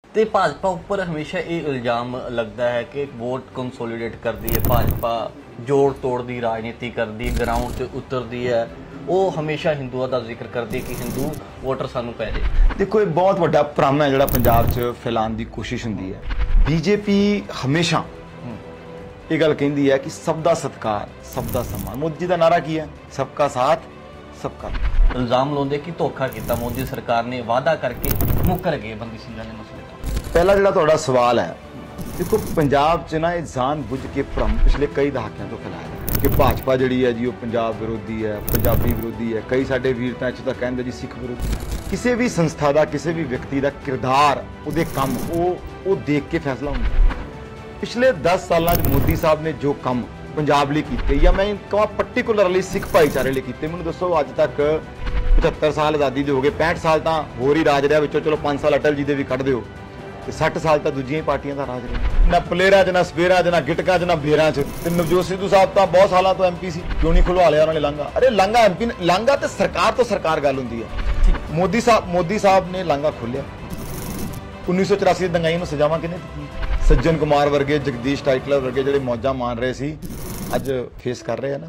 ਤੇ ਭਾਜਪਾ ਉੱਪਰ ਹਮੇਸ਼ਾ ਇਹ ਇਲਜ਼ਾਮ ਲੱਗਦਾ ਹੈ ਕਿ ਵੋਟ ਕੰਸੋਲੀਡੇਟ ਕਰਦੀ ਹੈ ਭਾਜਪਾ, ਜੋੜ ਤੋੜ ਦੀ ਰਾਜਨੀਤੀ ਕਰਦੀ, ਗਰਾਊਂਡ ਤੇ ਉਤਰਦੀ ਹੈ, ਉਹ ਹਮੇਸ਼ਾ ਹਿੰਦੂਆਂ ਦਾ ਜ਼ਿਕਰ ਕਰਦੀ ਕਿ ਹਿੰਦੂ ਵੋਟਰ ਸਾਨੂੰ ਪੈ ਜੇ। ਦੇਖੋ, ਇਹ ਬਹੁਤ ਵੱਡਾ ਭ੍ਰਮ ਹੈ ਜਿਹੜਾ ਪੰਜਾਬ 'ਚ ਫੈਲਾਉਣ ਦੀ ਕੋਸ਼ਿਸ਼ ਹੁੰਦੀ ਹੈ। ਬੀਜੇਪੀ ਹਮੇਸ਼ਾ ਇਹ ਗੱਲ ਕਹਿੰਦੀ ਹੈ ਕਿ ਸਭ ਦਾ ਸਤਿਕਾਰ, ਸਭ ਦਾ ਸਨਮਾਨ। ਮੋਦੀ ਜੀ ਦਾ ਨਾਰਾ ਕੀ ਹੈ? ਸਬਕਾ ਸਾਥ सबका। इल्जाम लाते कि धोखा किया मोदी सरकार ने, वादा करके मुकर गए बंदी ਸਿੰਘਾਂ ਦੇ मसले का। पहला जो ਤੁਹਾਡਾ सवाल है, देखो पंजाब च ना जान बुझ के भ्रम पिछले कई दहाकों तो फैलाया कि भाजपा जी है जी वो पंजाब विरोधी है, पंजाबी विरोधी है। कई साडे वीर तां इत्थों तक कहंदे जी सिख विरोधी। किसी भी संस्था का, किसी भी व्यक्ति का किरदार, उहदे काम वो देख के फैसला होंदा। पिछले 10 सालों मोदी साहब ने जो काम पंजाब लिए कीते, या मैं कਹਾਂ पर्टिकुलरली सिख भाईचारे लिए कीते, मैनूं दसो अज तक 75 साल आज़ादी दे हो गए, 65 साल तो होर ही राज रहा, विचों चलो 5 साल अटल जी दे भी कढ़ दिओ, ते 60 साल तो दूजियां पार्टियां दा राज रहा। ना पलेरा च, ना सवेरा च, ना गिटका च, ना बेरा च। ते नवजोत सिद्धू साहब तो बहुत सालों तो MP सी, क्यों नहीं खुलवा लिया उन्होंने लांघा? अरे लांघा MP ने, लांघा तो सरकार गल हुंदी है। मोदी साहब ने लांघा खोलिया। 1984 की दंगाई नूं सजावां किहने दित्ती? सज्जन कुमार वर्गे, जगदीश टाइटलर वर्गे जिहड़े मौजां मान रहे सी, ਅੱਜ ਫੇਸ कर रहे हैं ना।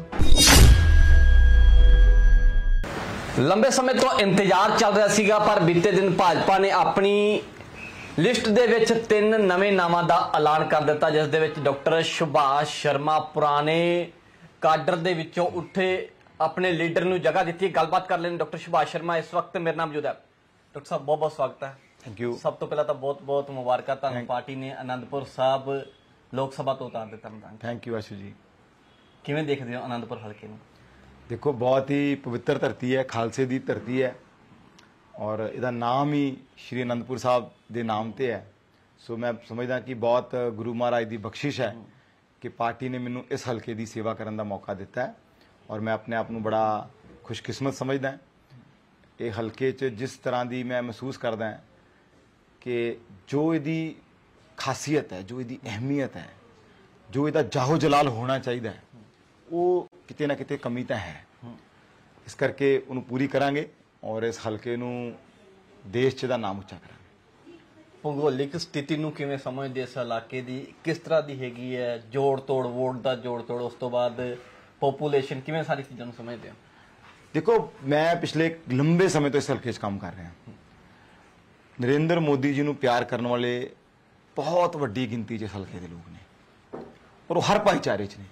लंबे समय तो इंतजार चल रहा ਸੀਗਾ, पर बीते दिन भाजपा ने अपनी लिस्ट ਦੇ ਵਿੱਚ 3 ਨਵੇਂ ਨਾਵਾਂ ਦਾ ਐਲਾਨ ਕਰ ਦਿੱਤਾ, ਜਿਸ ਦੇ ਵਿੱਚ ਡਾਕਟਰ ਸੁਭਾਸ਼ ਸ਼ਰਮਾ ਪੁਰਾਣੇ ਕਾਡਰ ਦੇ ਵਿੱਚੋਂ ਉੱਠੇ ਆਪਣੇ ਲੀਡਰ ਨੂੰ ਜਗ੍ਹਾ ਦਿੱਤੀ। ਗੱਲਬਾਤ ਕਰ ਲੈਣ ਡਾਕਟਰ ਸੁਭਾਸ਼ ਸ਼ਰਮਾ ਇਸ ਵਕਤ ਮੇਰੇ ਨਾਲ ਮੌਜੂਦ ਹੈ। ਡਾਕਟਰ ਸਾਹਿਬ ਬਹੁਤ ਬਹੁਤ ਸਵਾਗਤ ਹੈ। Thank you. ਸਭ ਤੋਂ ਪਹਿਲਾਂ ਤਾਂ ਬਹੁਤ ਬਹੁਤ ਮੁਬਾਰਕਾਂ ਤੁਹਾਨੂੰ, ਪਾਰਟੀ ਨੇ ਅਨੰਦਪੁਰ ਸਾਹਿਬ ਲੋਕ ਸਭਾ ਤੋਂ ਉਤਾਰ ਦਿੱਤਾ ਮੈਦਾਨ। ਥੈਂਕ ਯੂ ਆਸ਼ੂ ਜੀ। ਕਿਵੇਂ ਦੇਖਦੇ ਹੋ ਅਨੰਦਪੁਰ ਹਲਕੇ ਨੂੰ? देखो, बहुत ही पवित्र धरती है, खालसे की धरती है, और इसका नाम ही श्री आनंदपुर साहब के नाम से है। सो मैं समझदा कि बहुत गुरु महाराज की बख्शिश है कि पार्टी ने मैनू इस हल्के की सेवा करने का मौका दिता है, और मैं अपने आप को बड़ा खुशकिस्मत समझदा। ये हल्के च जिस तरह की मैं महसूस करदा कि जो इसकी खासियत है, जो इसकी अहमियत है, जो इसका जाहो जलाल होना चाहिए, वो किते ना किते कमी तो है। इस करके उन्होंने पूरी करांगे और इस हल्के नूं देश च दा नाम उच्चा करांगे। भूगोलिक स्थिति नूं किवें समझदे इस इलाके दी, किस तरह दी हैगी है? जोड़ तोड़, वोट दा जोड़ तोड़, उस तो बाद पॉपूलेशन, किवें सारी चीज़ां नूं समझदे हो? देखो, मैं पिछले लंबे समय तो इस हल्के च काम कर रहा। नरेंद्र मोदी जी नूं प्यार करने वाले बहुत वड्डी गिनती च इस हल्के के लोग ने, और हर भाईचारे च ने।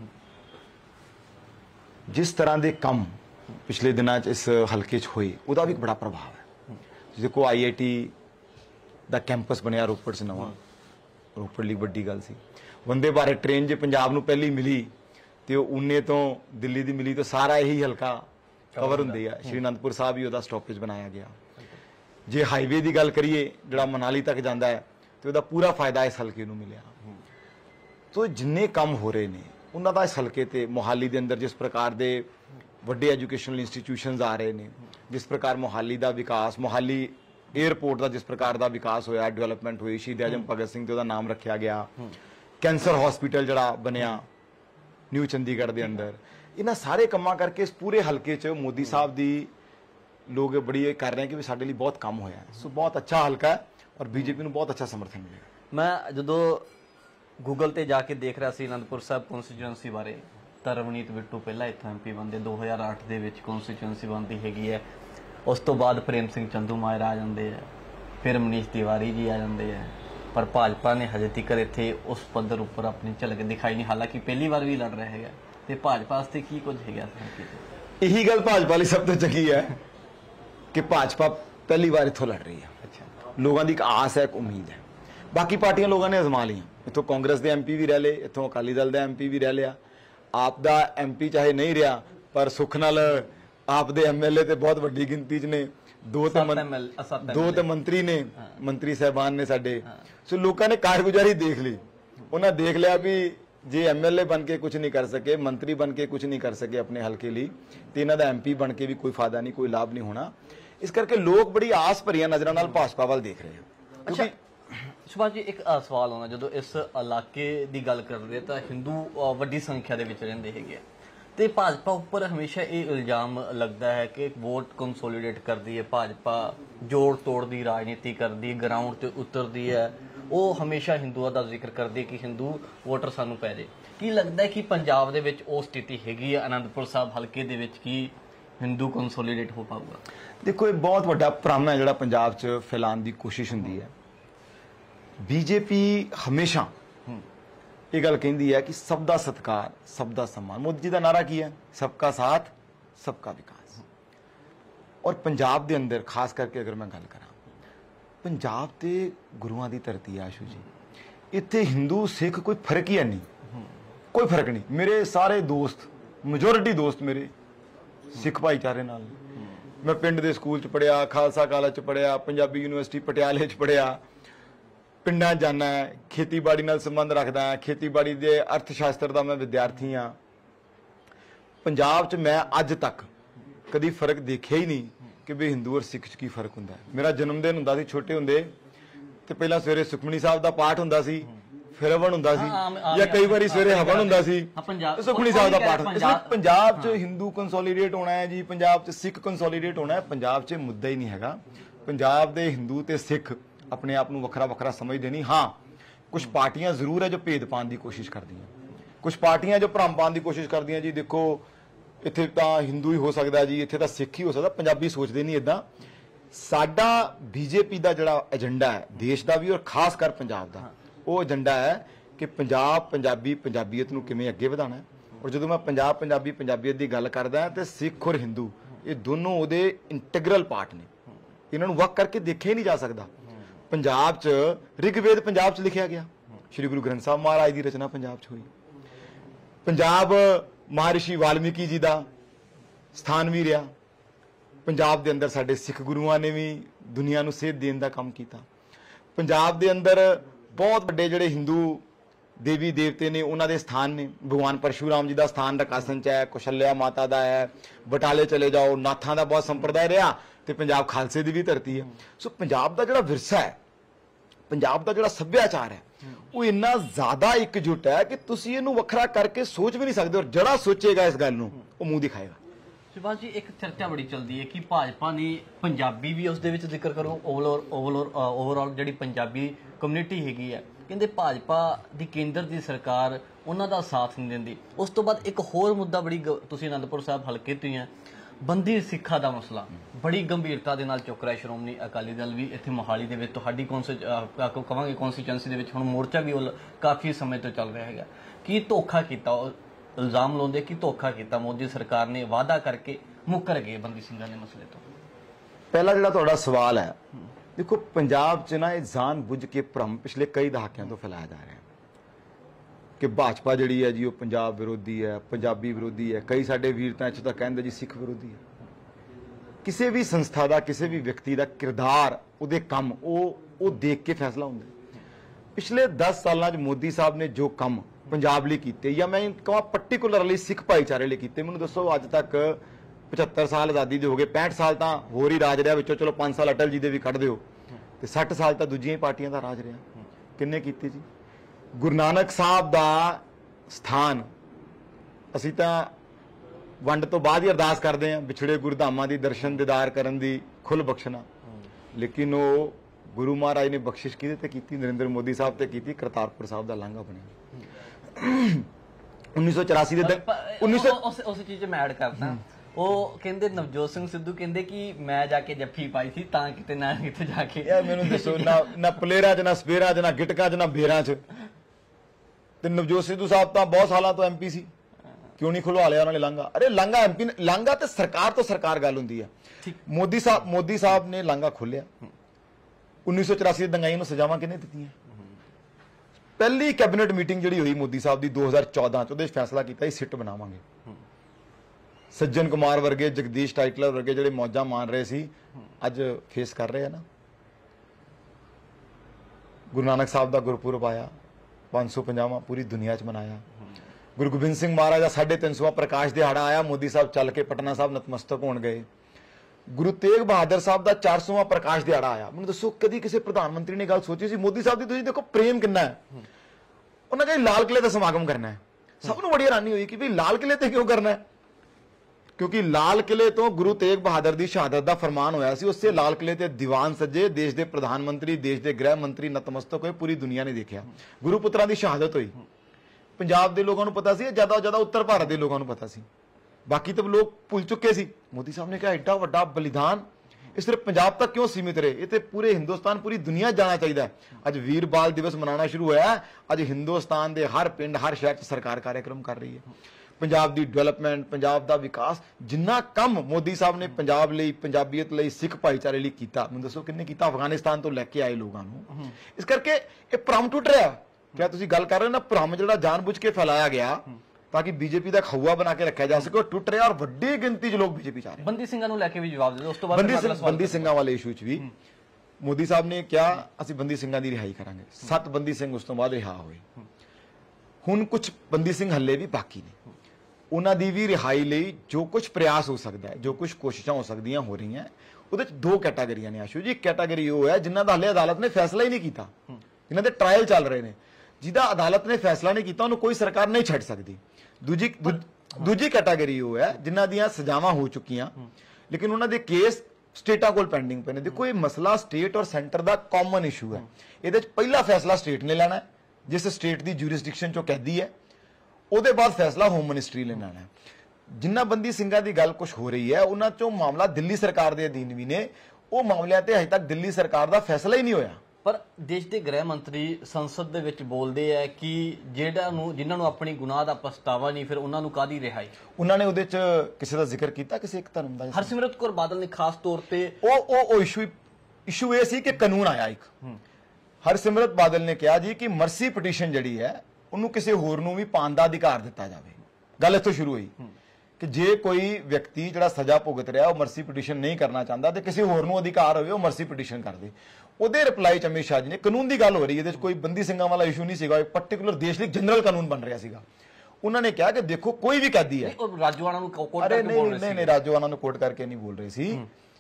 जिस तरह के काम पिछले दिनों इस हल्के होए, उसका भी बड़ा प्रभाव है। देखो, IIT का कैंपस बनया रोपड़ से नवा, रोपड़ लिए बड़ी गल सी। वंदे भारत ट्रेन जो पंजाब नूं पहली मिली तो उन्ने तो दिल्ली की मिली तो सारा यही हल्का कवर होंदे आ। श्री आनंदपुर साहब ही उसका स्टॉपेज बनाया गया। जे हाईवे की गल करिए जिहड़ा मनाली तक जाता है, तो उसका पूरा फायदा इस हल्के नूं मिलिया। तो जिन्ने काम हो रहे हैं उन्होंने इस हल्के ते मोहाली के अंदर जिस प्रकार के वड्डे एजुकेशनल इंस्टीट्यूशनस आ रहे हैं, जिस प्रकार मोहाली का विकास, मोहाली एयरपोर्ट का जिस प्रकार का विकास होया, डेवलपमेंट हुई, शहीद आजम भगत सिंह तो नाम रखा गया, कैंसर हॉस्पिटल जड़ा बनया न्यू चंडीगढ़ के अंदर, इन्होंने सारे कामों करके इस पूरे हल्के च मोदी साहब की लोग बड़ी कर रहे हैं कि भी साडे लिए बहुत काम होया। सो बहुत अच्छा हल्का है और बीजेपी को बहुत अच्छा समर्थन मिलेगा। मैं जो गूगल ते जाके देख रहा सी आनंदपुर साहब कॉन्स्टिट्यूएंसी बारे, तो रवनीत बिट्टू पहला इत्थों MP बनते, 2008 ਦੇ ਵਿੱਚ कॉन्स्टिट्यूएंसी बनती हैगी है। उस तो बाद प्रेम सिंह चंदू माजरा आ जाते हैं, फिर मनीष तिवारी जी आ जाते हैं, पर भाजपा ने हजे तक इत्थे उस पद्धर उपर अपनी झलक दिखाई नहीं। हालांकि पहली बार भी लड़ रहा है, तो भाजपा वास्ते की कुछ है? यही गल भाजपा लिए सब तो चंगी है कि भाजपा पहली बार इत्थों लड़ रही है। अच्छा, लोगों की एक आस है, एक उम्मीद है। बाकी पार्टियां लोगों ने आजमा लिया, इतों कांग्रेस के MP भी रह ले, इतों अकाली दल का MP भी रह लिया, आप दा MP चाहे नहीं रहा, पर सुख नाल आप दे MLA ते बहुत वड्डी गिनती च ने, दो तो मंत्री ने, मंत्री साहबान ने साडे। सो लोगों ने कारगुजारी देख ली, उन्हें देख लिया भी जे MLA बन के कुछ नहीं कर सके, मंत्री बन के कुछ नहीं कर सके अपने हल्के लिए, तो इन्हों का MP बन के भी कोई फायदा नहीं, कोई लाभ नहीं होना। इस करके लोग बड़ी आस भरिया नज़रों नाल भाजपा वाल देख रहे हैं। अच्छा सुभाष जी, एक सवाल होना, जो इस इलाके की गल कर रहे तो हिंदू वड्डी संख्या के रहिंदे हैगे, ਤੇ ਭਾਜਪਾ ਉੱਪਰ ਹਮੇਸ਼ਾ ਇਹ ਇਲਜ਼ਾਮ ਲੱਗਦਾ ਹੈ ਕਿ ਵੋਟ ਕੰਸੋਲੀਡੇਟ ਕਰਦੀ ਹੈ ਭਾਜਪਾ, ਜੋੜ ਤੋੜ ਦੀ ਰਾਜਨੀਤੀ ਕਰਦੀ, ਗਰਾਊਂਡ ਤੇ ਉਤਰਦੀ ਹੈ, ਉਹ ਹਮੇਸ਼ਾ ਹਿੰਦੂਆਂ ਦਾ ਜ਼ਿਕਰ ਕਰਦੀ ਹੈ ਕਿ ਹਿੰਦੂ ਵੋਟਰ ਸਾਨੂੰ ਪੈ ਜੇ। ਕੀ ਲੱਗਦਾ ਹੈ ਕਿ ਪੰਜਾਬ ਦੇ ਵਿੱਚ ਉਹ ਸਥਿਤੀ ਹੈਗੀ ਹੈ ਅਨੰਦਪੁਰ ਸਾਹਿਬ ਹਲਕੇ ਦੇ ਵਿੱਚ ਕਿ ਹਿੰਦੂ ਕੰਸੋਲੀਡੇਟ ਹੋ ਪਾਊਗਾ? ਦੇਖੋ, ਇਹ ਬਹੁਤ ਵੱਡਾ ਭ੍ਰਮ ਹੈ ਜਿਹੜਾ ਪੰਜਾਬ 'ਚ ਫੈਲਾਉਣ ਦੀ ਕੋਸ਼ਿਸ਼ ਹੁੰਦੀ ਹੈ। ਬੀਜੇਪੀ ਹਮੇਸ਼ਾ ਇਹ ਗੱਲ ਕਹਿੰਦੀ ਹੈ ਕਿ ਸਭ ਦਾ ਸਤਿਕਾਰ, ਸਭ ਦਾ ਸਨਮਾਨ। ਮੋਦੀ ਜੀ ਦਾ ਨਾਰਾ ਕੀ ਹੈ? ਸਬਕਾ ਸਾਥ, ਸਬਕਾ ਵਿਕਾਸ। ਔਰ ਪੰਜਾਬ ਦੇ ਅੰਦਰ ਖਾਸ ਕਰਕੇ ਅਗਰ ਮੈਂ ਗੱਲ ਕਰਾਂ, ਪੰਜਾਬ ਤੇ ਗੁਰੂਆਂ ਦੀ ਧਰਤੀ ਹੈ ਆਸ਼ੂ ਜੀ। ਇੱਥੇ ਹਿੰਦੂ ਸਿੱਖ ਕੋਈ ਫਰਕ ਹੀ ਹੈ ਨਹੀਂ, ਕੋਈ ਫਰਕ ਨਹੀਂ। ਮੇਰੇ ਸਾਰੇ ਦੋਸਤ, ਮੈਜੋਰਿਟੀ ਦੋਸਤ ਮੇਰੇ ਸਿੱਖ ਭਾਈਚਾਰੇ ਨਾਲ ਨੇ। ਮੈਂ ਪਿੰਡ ਦੇ ਸਕੂਲ 'ਚ ਪੜ੍ਹਿਆ, ਖਾਲਸਾ ਕਾਲਜ 'ਚ ਪੜ੍ਹਿਆ, ਪੰਜਾਬੀ ਯੂਨੀਵਰਸਿਟੀ ਪਟਿਆਲੇ 'ਚ ਪੜ੍ਹਿਆ, ਪਿੰਡਾਂ ਜਾਣਾ ਹੈ, ਖੇਤੀਬਾੜੀ ਨਾਲ ਸੰਬੰਧ ਰੱਖਦਾ ਹਾਂ, ਖੇਤੀਬਾੜੀ ਦੇ ਅਰਥ ਸ਼ਾਸਤਰ ਦਾ ਮੈਂ ਵਿਦਿਆਰਥੀ ਹਾਂ। ਪੰਜਾਬ 'ਚ ਮੈਂ ਅੱਜ ਤੱਕ ਕਦੀ ਫਰਕ ਦੇਖਿਆ ਹੀ ਨਹੀਂ ਕਿ ਵੀ ਹਿੰਦੂ ਔਰ ਸਿੱਖ 'ਚ ਕੀ ਫਰਕ ਹੁੰਦਾ ਹੈ। ਮੇਰਾ ਜਨਮ ਦਿਨ ਹੁੰਦਾ ਸੀ ਛੋਟੇ ਹੁੰਦੇ ਤੇ ਪਹਿਲਾਂ ਸਵੇਰੇ ਸੁਖਮਨੀ ਸਾਹਿਬ ਦਾ ਪਾਠ ਹੁੰਦਾ ਸੀ, ਫਿਰ ਹਵਨ ਹੁੰਦਾ ਸੀ, ਜਾਂ ਕਈ ਵਾਰੀ ਸਵੇਰੇ ਹਵਨ ਹੁੰਦਾ ਸੀ, ਸੁਖਮਨੀ ਸਾਹਿਬ ਦਾ ਪਾਠ ਹੁੰਦਾ। ਪੰਜਾਬ 'ਚ ਹਿੰਦੂ ਕੰਸੋਲੀਡੇਟ ਹੋਣਾ ਹੈ ਜੀ, ਪੰਜਾਬ 'ਚ ਸਿੱਖ ਕੰਸੋਲੀਡੇਟ ਹੋਣਾ ਹੈ, ਪੰਜਾਬ 'ਚ ਮੁੱਦਾ ਹੀ ਨਹੀਂ ਹੈਗਾ। ਪੰਜਾਬ ਦੇ ਹਿੰਦੂ ਤੇ ਸਿੱਖ ਆਪਣੇ ਆਪ ਨੂੰ ਵੱਖਰਾ ਵੱਖਰਾ ਸਮਝਦੇ ਨਹੀਂ। ਹਾਂ, ਕੁਝ ਪਾਰਟੀਆਂ ਜ਼ਰੂਰ ਹੈ ਜੋ ਭੇਦ ਪਾਉਣ ਦੀ ਕੋਸ਼ਿਸ਼ ਕਰਦੀਆਂ, ਕੁਝ ਪਾਰਟੀਆਂ ਜੋ ਭਰਮ ਪਾਉਣ ਦੀ ਕੋਸ਼ਿਸ਼ ਕਰਦੀਆਂ। ਜੀ ਦੇਖੋ, ਇੱਥੇ ਤਾਂ ਹਿੰਦੂ ਹੀ ਹੋ ਸਕਦਾ ਜੀ, ਇੱਥੇ ਤਾਂ ਸਿੱਖ ਹੀ ਹੋ ਸਕਦਾ। ਪੰਜਾਬੀ ਸੋਚਦੇ ਨਹੀਂ ਇਦਾਂ। ਸਾਡਾ ਬੀਜੇਪੀ ਦਾ ਜਿਹੜਾ ਏਜੰਡਾ ਹੈ, ਦੇਸ਼ ਦਾ ਵੀ ਔਰ ਖਾਸ ਕਰ ਪੰਜਾਬ ਦਾ, ਉਹ ਏਜੰਡਾ ਹੈ ਕਿ ਪੰਜਾਬ, ਪੰਜਾਬੀ, ਪੰਜਾਬੀਅਤ ਨੂੰ ਕਿਵੇਂ ਅੱਗੇ ਵਧਾਉਣਾ ਹੈ। ਔਰ ਜਦੋਂ ਮੈਂ ਪੰਜਾਬ, ਪੰਜਾਬੀ, ਪੰਜਾਬੀਅਤ ਦੀ ਗੱਲ ਕਰਦਾ ਤੇ ਸਿੱਖ ਔਰ ਹਿੰਦੂ ਇਹ ਦੋਨੋਂ ਉਹਦੇ ਇੰਟੀਗਰਲ ਪਾਰਟ ਨੇ। ਇਹਨਾਂ ਨੂੰ ਵੱਖ ਕਰਕੇ ਦੇਖਿਆ ਹੀ ਨਹੀਂ ਜਾ ਸਕਦਾ। ਪੰਜਾਬ 'ਚ ਰਿਗਵੇਦ ਪੰਜਾਬ 'ਚ ਲਿਖਿਆ ਗਿਆ, ਸ਼੍ਰੀ ਗੁਰੂ ਗ੍ਰੰਥ ਸਾਹਿਬ ਮਹਾਰਾਜ ਦੀ ਰਚਨਾ ਪੰਜਾਬ 'ਚ ਹੋਈ। ਪੰਜਾਬ ਮਹਾਰਿਸ਼ੀ ਵਾਲਮੀਕੀ ਜੀ ਦਾ ਸਥਾਨ ਵੀ ਰਿਹਾ। ਪੰਜਾਬ ਦੇ ਅੰਦਰ ਸਾਡੇ ਸਿੱਖ ਗੁਰੂਆਂ ਨੇ ਵੀ ਦੁਨੀਆ ਨੂੰ ਸੇਧ ਦੇਣ ਦਾ ਕੰਮ ਕੀਤਾ। ਪੰਜਾਬ ਦੇ ਅੰਦਰ ਬਹੁਤ ਵੱਡੇ ਜਿਹੜੇ ਹਿੰਦੂ ਦੇਵੀ ਦੇਵਤੇ ਨੇ ਉਹਨਾਂ ਦੇ ਸਥਾਨ ਨੇ। ਭਗਵਾਨ ਪਰਸ਼ੂਰਾਮ ਜੀ ਦਾ ਸਥਾਨ ਰਕਾਸਨ 'ਚ ਹੈ, ਕੁਸ਼ਲਿਆ ਮਾਤਾ ਦਾ ਹੈ, ਬਟਾਲੇ ਚਲੇ ਜਾਓ, ਨਾਥਾਂ ਦਾ ਬਹੁਤ ਸੰਪਰਦਾਇ ਰਿਹਾ, ਤੇ ਪੰਜਾਬ ਖਾਲਸੇ ਦੀ ਵੀ ਧਰਤੀ ਹੈ। ਸੋ ਪੰਜਾਬ ਦਾ ਜਿਹੜਾ ਵਿਰਸਾ ਹੈ, ਪੰਜਾਬ ਦਾ ਜਿਹੜਾ ਸੱਭਿਆਚਾਰ ਹੈ, ਉਹ ਇੰਨਾ ਜ਼ਿਆਦਾ ਇਕਜੁੱਟ ਹੈ ਕਿ ਤੁਸੀਂ ਇਹਨੂੰ ਵੱਖਰਾ ਕਰਕੇ ਸੋਚ ਵੀ ਨਹੀਂ ਸਕਦੇ। ਔਰ ਜਿਹੜਾ ਸੋਚੇਗਾ ਇਸ ਗੱਲ ਨੂੰ, ਉਹ ਮੂੰਹ ਦਿਖਾਏਗਾ। ਸ਼ਿਵਾਜ ਜੀ, ਇੱਕ ਚਰਚਾ ਬੜੀ ਚੱਲਦੀ ਹੈ ਕਿ ਭਾਜਪਾ ਨੇ ਪੰਜਾਬੀ ਵੀ ਉਸ ਦੇ ਵਿੱਚ ਜ਼ਿਕਰ ਕਰੋ, ਓਵਰਆਲ ਜਿਹੜੀ ਪੰਜਾਬੀ ਕਮਿਊਨਿਟੀ ਹੈਗੀ ਹੈ, ਕਹਿੰਦੇ ਭਾਜਪਾ ਦੀ ਕੇਂਦਰ ਦੀ ਸਰਕਾਰ ਉਹਨਾਂ ਦਾ ਸਾਥ ਨਹੀਂ ਦਿੰਦੀ। ਉਸ ਤੋਂ ਬਾਅਦ ਇੱਕ ਹੋਰ ਮੁੱਦਾ ਬੜੀ, ਤੁਸੀਂ ਅਨੰਦਪੁਰ ਸਾਹਿਬ ਹਲਕੇ ਤੋਂ ਹੀ ਆ, ਬੰਦੀ ਸਿੱਖਾਂ ਦਾ ਮਸਲਾ ਬੜੀ ਗੰਭੀਰਤਾ ਦੇ ਨਾਲ ਚੁੱਕ ਰਿਹਾ ਸ਼੍ਰੋਮਣੀ ਅਕਾਲੀ ਦਲ ਵੀ। ਇੱਥੇ ਮੋਹਾਲੀ ਦੇ ਵਿੱਚ ਤੁਹਾਡੀ ਕਹਾਂਗੇ ਕੌਂਸਟੀਚੁਐਂਸੀ ਦੇ ਵਿੱਚ ਹੁਣ ਮੋਰਚਾ ਵੀ ਕਾਫੀ ਸਮੇਂ ਤੋਂ ਚੱਲ ਰਿਹਾ ਹੈਗਾ। ਕੀ ਧੋਖਾ ਕੀਤਾ, ਇਲਜ਼ਾਮ ਲਾਉਂਦੇ ਕਿ ਧੋਖਾ ਕੀਤਾ ਮੋਦੀ ਸਰਕਾਰ ਨੇ, ਵਾਅਦਾ ਕਰਕੇ ਮੁੱਕਰ ਗਏ ਬੰਦੀ ਸਿੰਘਾਂ ਦੇ ਮਸਲੇ ਤੋਂ? ਪਹਿਲਾ ਜਿਹੜਾ ਤੁਹਾਡਾ ਸਵਾਲ ਹੈ, ਦੇਖੋ ਪੰਜਾਬ 'ਚ ਨਾ ਇਹ ਜਾਣ ਬੁੱਝ ਕੇ ਭਰਮ ਪਿਛਲੇ ਕਈ ਦਹਾਕਿਆਂ ਤੋਂ ਫੈਲਾਇਆ ਜਾ ਰਿਹਾ ਕਿ ਭਾਜਪਾ ਜਿਹੜੀ ਹੈ ਜੀ ਉਹ ਪੰਜਾਬ ਵਿਰੋਧੀ ਹੈ, ਪੰਜਾਬੀ ਵਿਰੋਧੀ ਹੈ। ਕਈ ਸਾਡੇ ਵੀਰ ਤਾਂ ਇੱਥੋਂ ਤੱਕ ਕਹਿੰਦੇ ਜੀ ਸਿੱਖ ਵਿਰੋਧੀ ਹੈ। ਕਿਸੇ ਵੀ ਸੰਸਥਾ ਦਾ, ਕਿਸੇ ਵੀ ਵਿਅਕਤੀ ਦਾ ਕਿਰਦਾਰ, ਉਹਦੇ ਕੰਮ, ਉਹ ਦੇਖ ਕੇ ਫੈਸਲਾ ਹੁੰਦਾ। ਪਿਛਲੇ 10 ਸਾਲਾਂ 'ਚ ਮੋਦੀ ਸਾਹਿਬ ਨੇ ਜੋ ਕੰਮ ਪੰਜਾਬ ਲਈ ਕੀਤੇ, ਜਾਂ ਮੈਂ ਕਹਾਂ ਪਾਰਟਿਕੂਲਰਲੀ ਸਿੱਖ ਭਾਈਚਾਰੇ ਲਈ ਕੀਤੇ, ਮੈਨੂੰ ਦੱਸੋ ਅੱਜ ਤੱਕ 75 ਸਾਲ ਆਜ਼ਾਦੀ ਦੇ ਹੋ ਗਏ, 65 ਸਾਲ ਤਾਂ ਹੋਰ ਹੀ ਰਾਜ ਰਿਹਾ, ਵਿੱਚੋਂ ਚਲੋ 5 ਸਾਲ ਅਟਲ ਜੀ ਦੇ ਵੀ ਕੱਢ ਦਿਓ, ਤੇ 60 ਸਾਲ ਤਾਂ ਦੂਜੀਆਂ ਹੀ ਪਾਰਟੀਆਂ ਦਾ ਰਾਜ ਰਿਹਾ। ਕਿੰਨੇ ਕੀਤੇ ਜੀ? ਗੁਰੂ ਨਾਨਕ ਸਾਹਿਬ ਦਾ ਸਥਾਨ ਅਸੀਂ ਤਾਂ ਵੰਡ ਤੋਂ ਬਾਅਦ ਹੀ ਅਰਦਾਸ ਕਰਦੇ ਹਾਂ, ਵਿਛੜੇ ਗੁਰਧਾਮਾਂ ਦੀ ਦਰਸ਼ਨ ਦੀਦਾਰ ਕਰਨ ਦੀ ਖੁੱਲ੍ਹ ਬਖਸ਼ਣਾ, ਲੇਕਿਨ ਉਹ ਗੁਰੂ ਮਹਾਰਾਜ ਨੇ ਬਖਸ਼ਿਸ਼ ਕਿਹਦੇ ਤੇ ਕੀਤੀ? ਨਰਿੰਦਰ ਮੋਦੀ ਸਾਹਿਬ ਤੇ ਕੀਤੀ। ਕਰਤਾਰਪੁਰ ਸਾਹਿਬ ਦਾ ਲਾਂਘਾ ਬਣਿਆ 1984 ਦੇ ਉਸ ਚੀਜ਼ ਮੈਂ ਐਡ ਕਰਦਾ। ਉਹ ਕਹਿੰਦੇ ਨਵਜੋਤ ਸਿੰਘ ਸਿੱਧੂ ਕਹਿੰਦੇ ਕਿ ਮੈਂ ਜਾ ਕੇ ਜੱਫੀ ਪਾਈ ਸੀ ਤਾਂ ਕਿਤੇ ਨਾ ਕਿਤੇ ਜਾ ਕੇ। ਯਾਰ ਮੈਨੂੰ ਦੱਸੋ, ਨਾ ਪਲੇਰਾਂ 'ਚ, ਨਾ ਸਪੇਰਾਂ 'ਚ, ਨਾ ਗਿਟਕਾਂ 'ਚ, ਨਾ ਬੇਰਾਂ 'ਚ। ਤੇ ਨਵਜੋਤ ਸਿੱਧੂ ਸਾਹਿਬ ਤਾਂ ਬਹੁਤ ਸਾਲਾਂ ਤੋਂ ਐਮਪੀ ਸੀ, ਕਿਉਂ ਨਹੀਂ ਖੁਲਵਾ ਲਿਆ ਉਹਨਾਂ ਨੇ ਲਾਂਘਾ? ਅਰੇ ਲਾਂਘਾ ਐਮਪੀ ਨੇ, ਲਾਂਘਾ ਤੇ ਸਰਕਾਰ ਤੋਂ ਸਰਕਾਰ ਗੱਲ ਹੁੰਦੀ ਹੈ। ਮੋਦੀ ਸਾਹਿਬ ਨੇ ਲਾਂਘਾ ਖੋਲਿਆ। 1984 ਦੀ ਦੰਗਾਈ ਨੂੰ ਸਜ਼ਾਵਾਂ ਕਿਹਨੇ ਦਿੱਤੀਆਂ? ਪਹਿਲੀ ਕੈਬਨਿਟ ਮੀਟਿੰਗ ਜਿਹੜੀ ਹੋਈ ਮੋਦੀ ਸਾਹਿਬ ਦੀ 2014 'ਚ, ਉਹਦੇ 'ਚ ਫੈਸਲਾ ਕੀਤਾ ਸੀ ਸਿੱਟ ਬਣਾਵਾਂਗੇ। ਸੱਜਣ ਕੁਮਾਰ ਵਰਗੇ, ਜਗਦੀਸ਼ ਟਾਈਟਲਰ ਵਰਗੇ ਜਿਹੜੇ ਮੌਜਾਂ ਮਾਰ ਰਹੇ ਸੀ, ਅੱਜ ਫੇਸ ਕਰ ਰਹੇ ਆ ਨਾ। ਗੁਰੂ ਨਾਨਕ ਸਾਹਿਬ ਦਾ ਗੁਰਪੁਰਬ ਆਇਆ, 550ਵਾਂ ਪੂਰੀ ਦੁਨੀਆ 'ਚ ਮਨਾਇਆ। ਗੁਰੂ ਗੋਬਿੰਦ ਸਿੰਘ ਮਹਾਰਾਜ ਦਾ 350ਵਾਂ ਪ੍ਰਕਾਸ਼ ਦਿਹਾੜਾ ਆਇਆ, ਮੋਦੀ ਸਾਹਿਬ ਚੱਲ ਕੇ ਪਟਨਾ ਸਾਹਿਬ ਨਤਮਸਤਕ ਹੋਣ ਗਏ। ਗੁਰੂ ਤੇਗ ਬਹਾਦਰ ਸਾਹਿਬ ਦਾ 400ਵਾਂ ਪ੍ਰਕਾਸ਼ ਦਿਹਾੜਾ ਆਇਆ। ਮੈਨੂੰ ਦੱਸੋ, ਕਦੀ ਕਿਸੇ ਪ੍ਰਧਾਨ ਮੰਤਰੀ ਨੇ ਗੱਲ ਸੋਚੀ ਸੀ? ਮੋਦੀ ਸਾਹਿਬ ਦੀ ਤੁਸੀਂ ਦੇਖੋ ਪ੍ਰੇਮ ਕਿੰਨਾ ਹੈ। ਉਹਨਾਂ ਕਹਿੰਦੇ ਲਾਲ ਕਿਲੇ ਦਾ ਸਮਾਗਮ ਕਰਨਾ ਹੈ, ਸਭ ਨੂੰ ਬੜੀ ਹੈਰਾਨੀ ਹੋਈ ਕਿ ਵੀ ਲਾਲ ਕਿਲੇ ਤੇ ਕਿਉਂ ਕਰਨਾ ਹੈ, ਕਿਉਂਕਿ ਲਾਲ ਕਿਲੇ ਤੋਂ ਗੁਰੂ ਤੇਗ ਬਹਾਦਰ ਦੀ ਸ਼ਹਾਦਤ ਦਾ ਫਰਮਾਨ ਹੋਇਆ ਸੀ। ਉਸੇ ਲਾਲ ਕਿਲੇ ਤੇ ਦੀਵਾਨ ਸੱਜੇ, ਦੇਸ਼ ਦੇ ਪ੍ਰਧਾਨ ਮੰਤਰੀ, ਦੇਸ਼ ਦੇ ਗ੍ਰਹਿ ਮੰਤਰੀ ਨਤਮਸਤਕ ਹੋਏ, ਪੂਰੀ ਦੁਨੀਆ ਨੇ ਦੇਖਿਆ। ਗੁਰੂ ਪੁੱਤਰਾਂ ਦੀ ਸ਼ਹਾਦਤ ਹੋਈ। ਪੰਜਾਬ ਦੇ ਲੋਕਾਂ ਨੂੰ ਪਤਾ ਸੀ, ਜ਼ਿਆਦਾ ਤੋਂ ਜ਼ਿਆਦਾ ਉੱਤਰ ਭਾਰਤ ਦੇ ਲੋਕਾਂ ਨੂੰ ਪਤਾ ਸੀ, ਬਾਕੀ ਤਾਂ ਲੋਕ ਭੁੱਲ ਚੁੱਕੇ ਸੀ। ਮੋਦੀ ਸਾਹਿਬ ਨੇ ਕਿਹਾ ਐਡਾ ਵੱਡਾ ਬਲੀਦਾਨ ਇਹ ਸਿਰਫ ਪੰਜਾਬ ਤੱਕ ਕਿਉਂ ਸੀਮਿਤ ਰਹੇ, ਇਹ ਤੇ ਪੂਰੇ ਹਿੰਦੁਸਤਾਨ, ਪੂਰੀ ਦੁਨੀਆ ਜਾਣਾ ਚਾਹੀਦਾ। ਅੱਜ ਵੀਰ ਬਾਲ ਦਿਵਸ ਮਨਾਉਣਾ ਸ਼ੁਰੂ ਹੋਇਆ। ਅੱਜ ਹਿੰਦੁਸਤਾਨ ਦੇ ਹਰ ਪਿੰਡ, ਹਰ ਸ਼ਹਿਰ 'ਚ ਸਰਕਾਰ ਕਾਰਜਕ੍ਰਮ ਕਰ ਰਹੀ ਹੈ। ਪੰਜਾਬ ਦੀ ਡਿਵੈਲਪਮੈਂਟ, ਪੰਜਾਬ ਦਾ ਵਿਕਾਸ, ਜਿੰਨਾ ਕੰਮ ਮੋਦੀ ਸਾਹਿਬ ਨੇ ਪੰਜਾਬ ਲਈ, ਪੰਜਾਬੀਅਤ ਲਈ, ਸਿੱਖ ਭਾਈਚਾਰੇ ਲਈ ਕੀਤਾ, ਮੈਨੂੰ ਦੱਸੋ ਕਿੰਨੇ ਕੀਤਾ। ਅਫਗਾਨਿਸਤਾਨ ਤੋਂ ਲੈ ਕੇ ਆਏ ਲੋਕਾਂ ਨੂੰ। ਇਸ ਕਰਕੇ ਇਹ ਭਰਮ ਟੁੱਟ ਰਿਹਾ। ਕਿਆ ਤੁਸੀਂ ਗੱਲ ਕਰ ਰਹੇ ਹੋ ਨਾ, ਭਰਮ ਜਿਹੜਾ ਜਾਣਬੁੱਝ ਕੇ ਫੈਲਾਇਆ ਗਿਆ ਤਾਂ ਕਿ ਬੀਜੇਪੀ ਦਾ ਖਊਆ ਬਣਾ ਕੇ ਰੱਖਿਆ ਜਾ ਸਕੇ, ਉਹ ਟੁੱਟ ਰਿਹਾ। ਔਰ ਵੱਡੀ ਗਿਣਤੀ 'ਚ ਲੋਕ ਬੀਜੇਪੀ ਚਾਹ ਰਹੇ। ਬੰਦੀ ਸਿੰਘਾਂ ਨੂੰ ਲੈ ਕੇ ਵੀ ਜਵਾਬ ਦੇ ਦਿਓ। ਉਸ ਤੋਂ ਬਾਅਦ ਬੰਦੀ ਸਿੰਘਾਂ ਵਾਲੇ ਇਸ਼ੂ 'ਚ ਵੀ ਮੋਦੀ ਸਾਹਿਬ ਨੇ ਕਿਹਾ ਅਸੀਂ ਬੰਦੀ ਸਿੰਘਾਂ ਦੀ ਰਿਹਾਈ ਕਰਾਂਗੇ। 7 ਬੰਦੀ ਸਿੰਘ ਉਸ ਤੋਂ ਬਾਅਦ ਰਿਹਾ ਹੋਏ। ਹੁਣ ਕੁਝ ਬੰਦੀ ਸਿੰਘ ਹੱਲੇ ਵੀ ਬਾਕੀ ਨੇ, ਉਹਨਾਂ ਦੀ ਵੀ ਰਿਹਾਈ ਲਈ ਜੋ ਕੁਝ ਪ੍ਰਯਾਸ ਹੋ ਸਕਦਾ ਹੈ, ਜੋ ਕੁਝ ਕੋਸ਼ਿਸ਼ਾਂ ਹੋ ਸਕਦੀਆਂ, ਹੋ ਰਹੀਆਂ। ਉਹਦੇ 'ਚ 2 ਕੈਟਾਗਰੀਆਂ ਨੇ ਆਸ਼ੂ ਜੀ। ਇੱਕ ਕੈਟਾਗਰੀ ਉਹ ਹੈ ਜਿਨ੍ਹਾਂ ਦਾ ਹੱਲੇ ਅਦਾਲਤ ਨੇ ਫੈਸਲਾ ਹੀ ਨਹੀਂ ਕੀਤਾ, ਜਿਨ੍ਹਾਂ ਦੇ ਟ੍ਰਾਇਲ ਚੱਲ ਰਹੇ ਨੇ। ਜਿਹਦਾ ਅਦਾਲਤ ਨੇ ਫੈਸਲਾ ਨਹੀਂ ਕੀਤਾ ਉਹਨੂੰ ਕੋਈ ਸਰਕਾਰ ਨਹੀਂ ਛੱਡ ਸਕਦੀ। ਦੂਜੀ ਕੈਟਾਗਰੀ ਉਹ ਹੈ ਜਿਨ੍ਹਾਂ ਦੀਆਂ ਸਜ਼ਾਵਾਂ ਹੋ ਚੁੱਕੀਆਂ ਲੇਕਿਨ ਉਹਨਾਂ ਦੇ ਕੇਸ ਸਟੇਟਾਂ ਕੋਲ ਪੈਂਡਿੰਗ ਪਏ ਨੇ। ਦੇਖੋ ਇਹ ਮਸਲਾ ਸਟੇਟ ਔਰ ਸੈਂਟਰ ਦਾ ਕਾਮਨ ਇਸ਼ੂ ਹੈ। ਇਹਦੇ 'ਚ ਪਹਿਲਾ ਫੈਸਲਾ ਸਟੇਟ ਨੇ ਲੈਣਾ ਹੈ, ਜਿਸ ਸਟੇਟ ਦੀ ਜੂਰਿਸਡਿਕਸ਼ਨ 'ਚੋਂ ਕੈਦੀ ਹੈ। ਉਹਦੇ ਬਾਅਦ ਫੈਸਲਾ ਹੋਮ ਮਿਨਿਸਟਰੀ ਨੇ ਲੈਣਾ ਹੈ। ਜਿੰਨਾ ਬੰਦੀ ਸਿੰਘਾਂ ਦੀ ਗੱਲ ਕੁਝ ਹੋ ਰਹੀ ਹੈ, ਉਹਨਾਂ 'ਚੋਂ ਮਾਮਲਾ ਦਿੱਲੀ ਸਰਕਾਰ ਦੇ ਅਧੀਨ ਵੀ ਨੇ। ਉਹ ਮਾਮਲਿਆਂ ਤੇ ਹਜੇ ਤੱਕ ਦਿੱਲੀ ਸਰਕਾਰ ਦਾ ਫੈਸਲਾ ਹੀ ਨਹੀਂ ਹੋਇਆ। ਪਰ ਦੇਸ਼ ਦੇ ਗ੍ਰਹਿ ਮੰਤਰੀ ਸੰਸਦ ਦੇ ਵਿੱਚ ਬੋਲਦੇ ਆ ਕਿ ਜਿਨ੍ਹਾਂ ਨੂੰ ਆਪਣੀ ਗੁਨਾਹ ਦਾ ਪਛਤਾਵਾ ਨਹੀਂ, ਫਿਰ ਉਹਨਾਂ ਨੂੰ ਕਾਹਦੀ ਰਿਹਾਈ। ਉਹਨਾਂ ਨੇ ਉਹਦੇ 'ਚ ਕਿਸੇ ਦਾ ਜ਼ਿਕਰ ਕੀਤਾ, ਕਿਸੇ ਇੱਕ ਧਰਮ ਦਾ। ਹਰਸਿਮਰਤ ਕੌਰ ਬਾਦਲ ਨੇ ਖਾਸ ਤੌਰ ਤੇ ਉਹ ਇਸ਼ੂ ਇਹ ਸੀ ਕਿ ਕਾਨੂੰਨ ਆਇਆ ਇੱਕ। ਹਰਸਿਮਰਤ ਬਾਦਲ ਨੇ ਕਿਹਾ ਜੀ ਕਿ ਮਰਸੀ ਪਟੀਸ਼ਨ ਜਿਹੜੀ ਹੈ ਉਹਨੂੰ ਕਿਸੇ ਹੋਰ ਨੂੰ ਵੀ ਪਾਉਣ ਦਾ ਅਧਿਕਾਰ ਦਿੱਤਾ ਜਾਵੇ। ਗੱਲ ਇੱਥੋਂ ਸ਼ੁਰੂ ਹੋਈ ਕਿ ਜੇ ਕੋਈ ਵਿਅਕਤੀ ਜਿਹੜਾ ਸਜ਼ਾ ਭੁਗਤ ਰਿਹਾ ਉਹ ਮਰਸੀ ਪਟੀਸ਼ਨ ਨਹੀਂ ਕਰਨਾ ਚਾਹੁੰਦਾ ਤੇ ਕਿਸੇ ਹੋਰ ਨੂੰ ਅਧਿਕਾਰ ਹੋਵੇ ਉਹ ਮਰਸੀ ਪਟੀਸ਼ਨ ਕਰ ਦੇ। ਉਹਦੇ ਰਿਪਲਾਈ ਚ ਅਮਿਤ ਸ਼ਾਹ ਜੀ ਨੇ, ਕਾਨੂੰਨ ਦੀ ਗੱਲ ਹੋ ਰਹੀ ਹੈ, ਇਹਦੇ ਚ ਕੋਈ ਬੰਦੀ ਸਿੰਘਾਂ ਵਾਲਾ ਇਸ਼ੂ ਨਹੀਂ ਸੀਗਾ, ਇੱਕ ਪਾਰਟਿਕੂਲਰ ਦੇਸ਼ ਲਈ ਜਨਰਲ ਕਾਨੂੰਨ ਬਣ ਰਿਹਾ ਸੀਗਾ। ਉਹਨਾਂ ਨੇ ਕਿਹਾ ਕਿ ਦੇਖੋ ਕੋਈ ਵੀ ਕੈਦੀ ਹੈ, ਰਾਜੋਆਣਾ ਨੂੰ ਕੋਟ ਕਰਕੇ ਬੋਲ ਰਹੇ ਸੀ। ਨਹੀਂ, ਰਾਜੋਆਣਾ ਨੂੰ ਕੋਟ ਕਰਕੇ ਨਹੀਂ ਬੋਲ ਰਹੇ ਸੀ।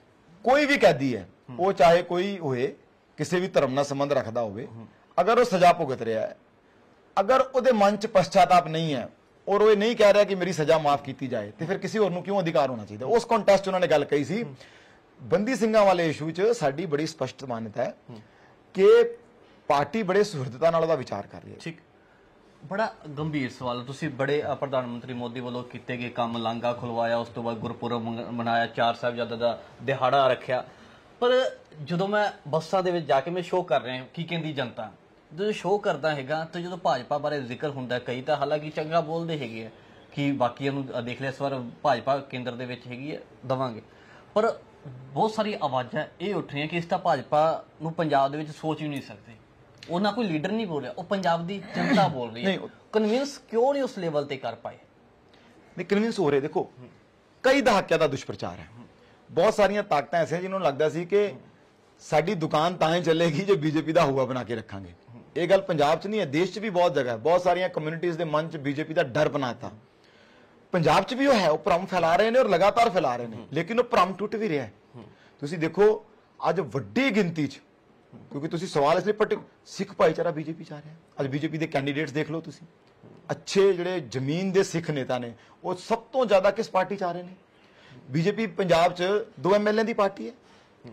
ਕੋਈ ਵੀ ਕੈਦੀ ਹੈ, ਉਹ ਚਾਹੇ ਕੋਈ ਹੋਏ, ਕਿਸੇ ਵੀ ਧਰਮ ਨਾਲ ਸੰਬੰਧ ਰੱਖਦਾ ਹੋਵੇ, ਅਗਰ ਉਹ ਸਜ਼ਾ ਭੁਗਤ ਰਿਹਾ ਹੈ, ਅਗਰ ਉਹਦੇ ਮਨ ਚ ਪਛਤਾਤਾਪ ਨਹੀਂ ਹੈ ਔਰ ਉਹ ਇਹ ਨਹੀਂ ਕਹਿ ਰਿਹਾ ਕਿ ਮੇਰੀ ਸਜ਼ਾ ਮਾਫ ਕੀਤੀ ਜਾਏ, ਤੇ ਫਿਰ ਕਿਸੇ ਹੋਰ ਨੂੰ ਕਿਉਂ ਅਧਿਕਾਰ ਹੋਣਾ ਚਾਹੀਦਾ। ਉਸ ਕੰਟੈਸਟ ਉਹਨਾਂ ਨੇ ਗੱਲ ਕਹੀ ਸੀ। ਬੰਦੀ ਸਿੰਘਾਂ ਵਾਲੇ ਇਸ਼ੂ 'ਚ ਸਾਡੀ ਬੜੀ ਸਪਸ਼ਟ ਮਾਨਤਾ ਹੈ ਕਿ ਪਾਰਟੀ ਬੜੇ ਸੁਹਿਰਦਤਾ ਨਾਲ ਉਹਦਾ ਵਿਚਾਰ ਕਰ ਰਹੀ ਹੈ। ਠੀਕ, ਬੜਾ ਗੰਭੀਰ ਸਵਾਲ। ਤੁਸੀਂ ਬੜੇ ਪ੍ਰਧਾਨ ਮੰਤਰੀ ਮੋਦੀ ਵੱਲੋਂ ਕੀਤੇ ਗਏ ਕੰਮ, ਲਾਂਘਾ ਖੁਲਵਾਇਆ, ਉਸ ਤੋਂ ਬਾਅਦ ਗੁਰਪੁਰਬ ਮਨਾਇਆ, 4 ਸਾਹਿਬਜ਼ਾਦਿਆਂ ਦਾ ਦਿਹਾੜਾ ਰੱਖਿਆ। ਪਰ ਜਦੋਂ ਮੈਂ ਬੱਸਾਂ ਦੇ ਵਿੱਚ ਜਾ ਕੇ ਮੈਂ ਸ਼ੋਅ ਕਰ ਰਿਹਾ ਕੀ ਕਹਿੰਦੀ ਜਨਤਾ, ਜਦੋਂ ਸ਼ੋਅ ਕਰਦਾ ਹੈਗਾ ਤਾਂ ਜਦੋਂ ਭਾਜਪਾ ਬਾਰੇ ਜ਼ਿਕਰ ਹੁੰਦਾ, ਕਈ ਤਾਂ ਹਾਲਾਂਕਿ ਚੰਗਾ ਬੋਲਦੇ ਹੈਗੇ ਆ ਕਿ ਬਾਕੀਆਂ ਨੂੰ ਦੇਖ ਲਿਆ, ਇਸ ਵਾਰ ਭਾਜਪਾ ਕੇਂਦਰ ਦੇ ਵਿੱਚ ਹੈਗੀ ਹੈ, ਦਵਾਂਗੇ। ਪਰ ਬਹੁਤ ਸਾਰੀ ਆਵਾਜ਼ਾਂ ਇਹ ਉੱਠ ਰਹੀਆਂ ਕਿ ਇਸ ਤਾਂ ਭਾਜਪਾ ਨੂੰ ਪੰਜਾਬ ਦੇ ਵਿੱਚ ਸੋਚ ਵੀ ਨਹੀਂ ਸਕਦੇ। ਉਹਨਾਂ ਕੋਈ ਲੀਡਰ ਨਹੀਂ ਬੋਲ ਰਿਹਾ, ਉਹ ਪੰਜਾਬ ਦੀ ਜਨਤਾ ਬੋਲ ਰਹੀ ਹੈ। ਕਨਵਿੰਸ ਕਿਉਂ ਨਹੀਂ ਉਸ ਲੈਵਲ ਤੇ ਕਰ ਪਾਏ? ਨਹੀਂ, ਕਨਵਿੰਸ ਹੋ ਰਹੇ। ਦੇਖੋ ਕਈ ਦਹਾਕਿਆਂ ਦਾ ਦੁਸ਼ਪ੍ਰਚਾਰ ਹੈ। ਬਹੁਤ ਸਾਰੀਆਂ ਤਾਕਤਾਂ ਐਸੀਆਂ ਜਿਹਨਾਂ ਨੂੰ ਲੱਗਦਾ ਸੀ ਕਿ ਸਾਡੀ ਦੁਕਾਨ ਤਾਂ ਹੀ ਚੱਲੇਗੀ ਜੇ ਬੀਜੇਪੀ ਦਾ ਹੂਆ ਬਣਾ ਕੇ ਰੱਖਾਂਗੇ। ਇਹ ਗੱਲ ਪੰਜਾਬ 'ਚ ਨਹੀਂ ਹੈ, ਦੇਸ਼ 'ਚ ਵੀ ਬਹੁਤ ਜਗ੍ਹਾ ਹੈ। ਬਹੁਤ ਸਾਰੀਆਂ ਕਮਿਊਨਿਟੀਜ਼ ਦੇ ਮਨ 'ਚ ਬੀਜੇਪੀ ਦਾ ਡਰ ਬਣਾਤਾ। ਪੰਜਾਬ 'ਚ ਵੀ ਉਹ ਹੈ, ਉਹ ਭਰਮ ਫੈਲਾ ਰਹੇ ਨੇ ਔਰ ਲਗਾਤਾਰ ਫੈਲਾ ਰਹੇ ਨੇ, ਲੇਕਿਨ ਉਹ ਭਰਮ ਟੁੱਟ ਵੀ ਰਿਹਾ ਹੈ। ਤੁਸੀਂ ਦੇਖੋ ਅੱਜ ਵੱਡੀ ਗਿਣਤੀ 'ਚ, ਕਿਉਂਕਿ ਤੁਸੀਂ ਸਵਾਲ ਇਸ ਲਈ ਸਿੱਖ ਭਾਈਚਾਰਾ ਬੀਜੇਪੀ 'ਚ ਆ ਰਿਹਾ। ਅੱਜ ਬੀਜੇਪੀ ਦੇ ਕੈਂਡੀਡੇਟਸ ਦੇਖ ਲਓ ਤੁਸੀਂ, ਅੱਛੇ ਜਿਹੜੇ ਜ਼ਮੀਨ ਦੇ ਸਿੱਖ ਨੇਤਾ ਨੇ, ਉਹ ਸਭ ਤੋਂ ਜ਼ਿਆਦਾ ਕਿਸ ਪਾਰਟੀ 'ਚ ਆ ਰਹੇ ਨੇ? ਬੀਜੇਪੀ ਪੰਜਾਬ 'ਚ 2 MLA ਦੀ ਪਾਰਟੀ ਹੈ।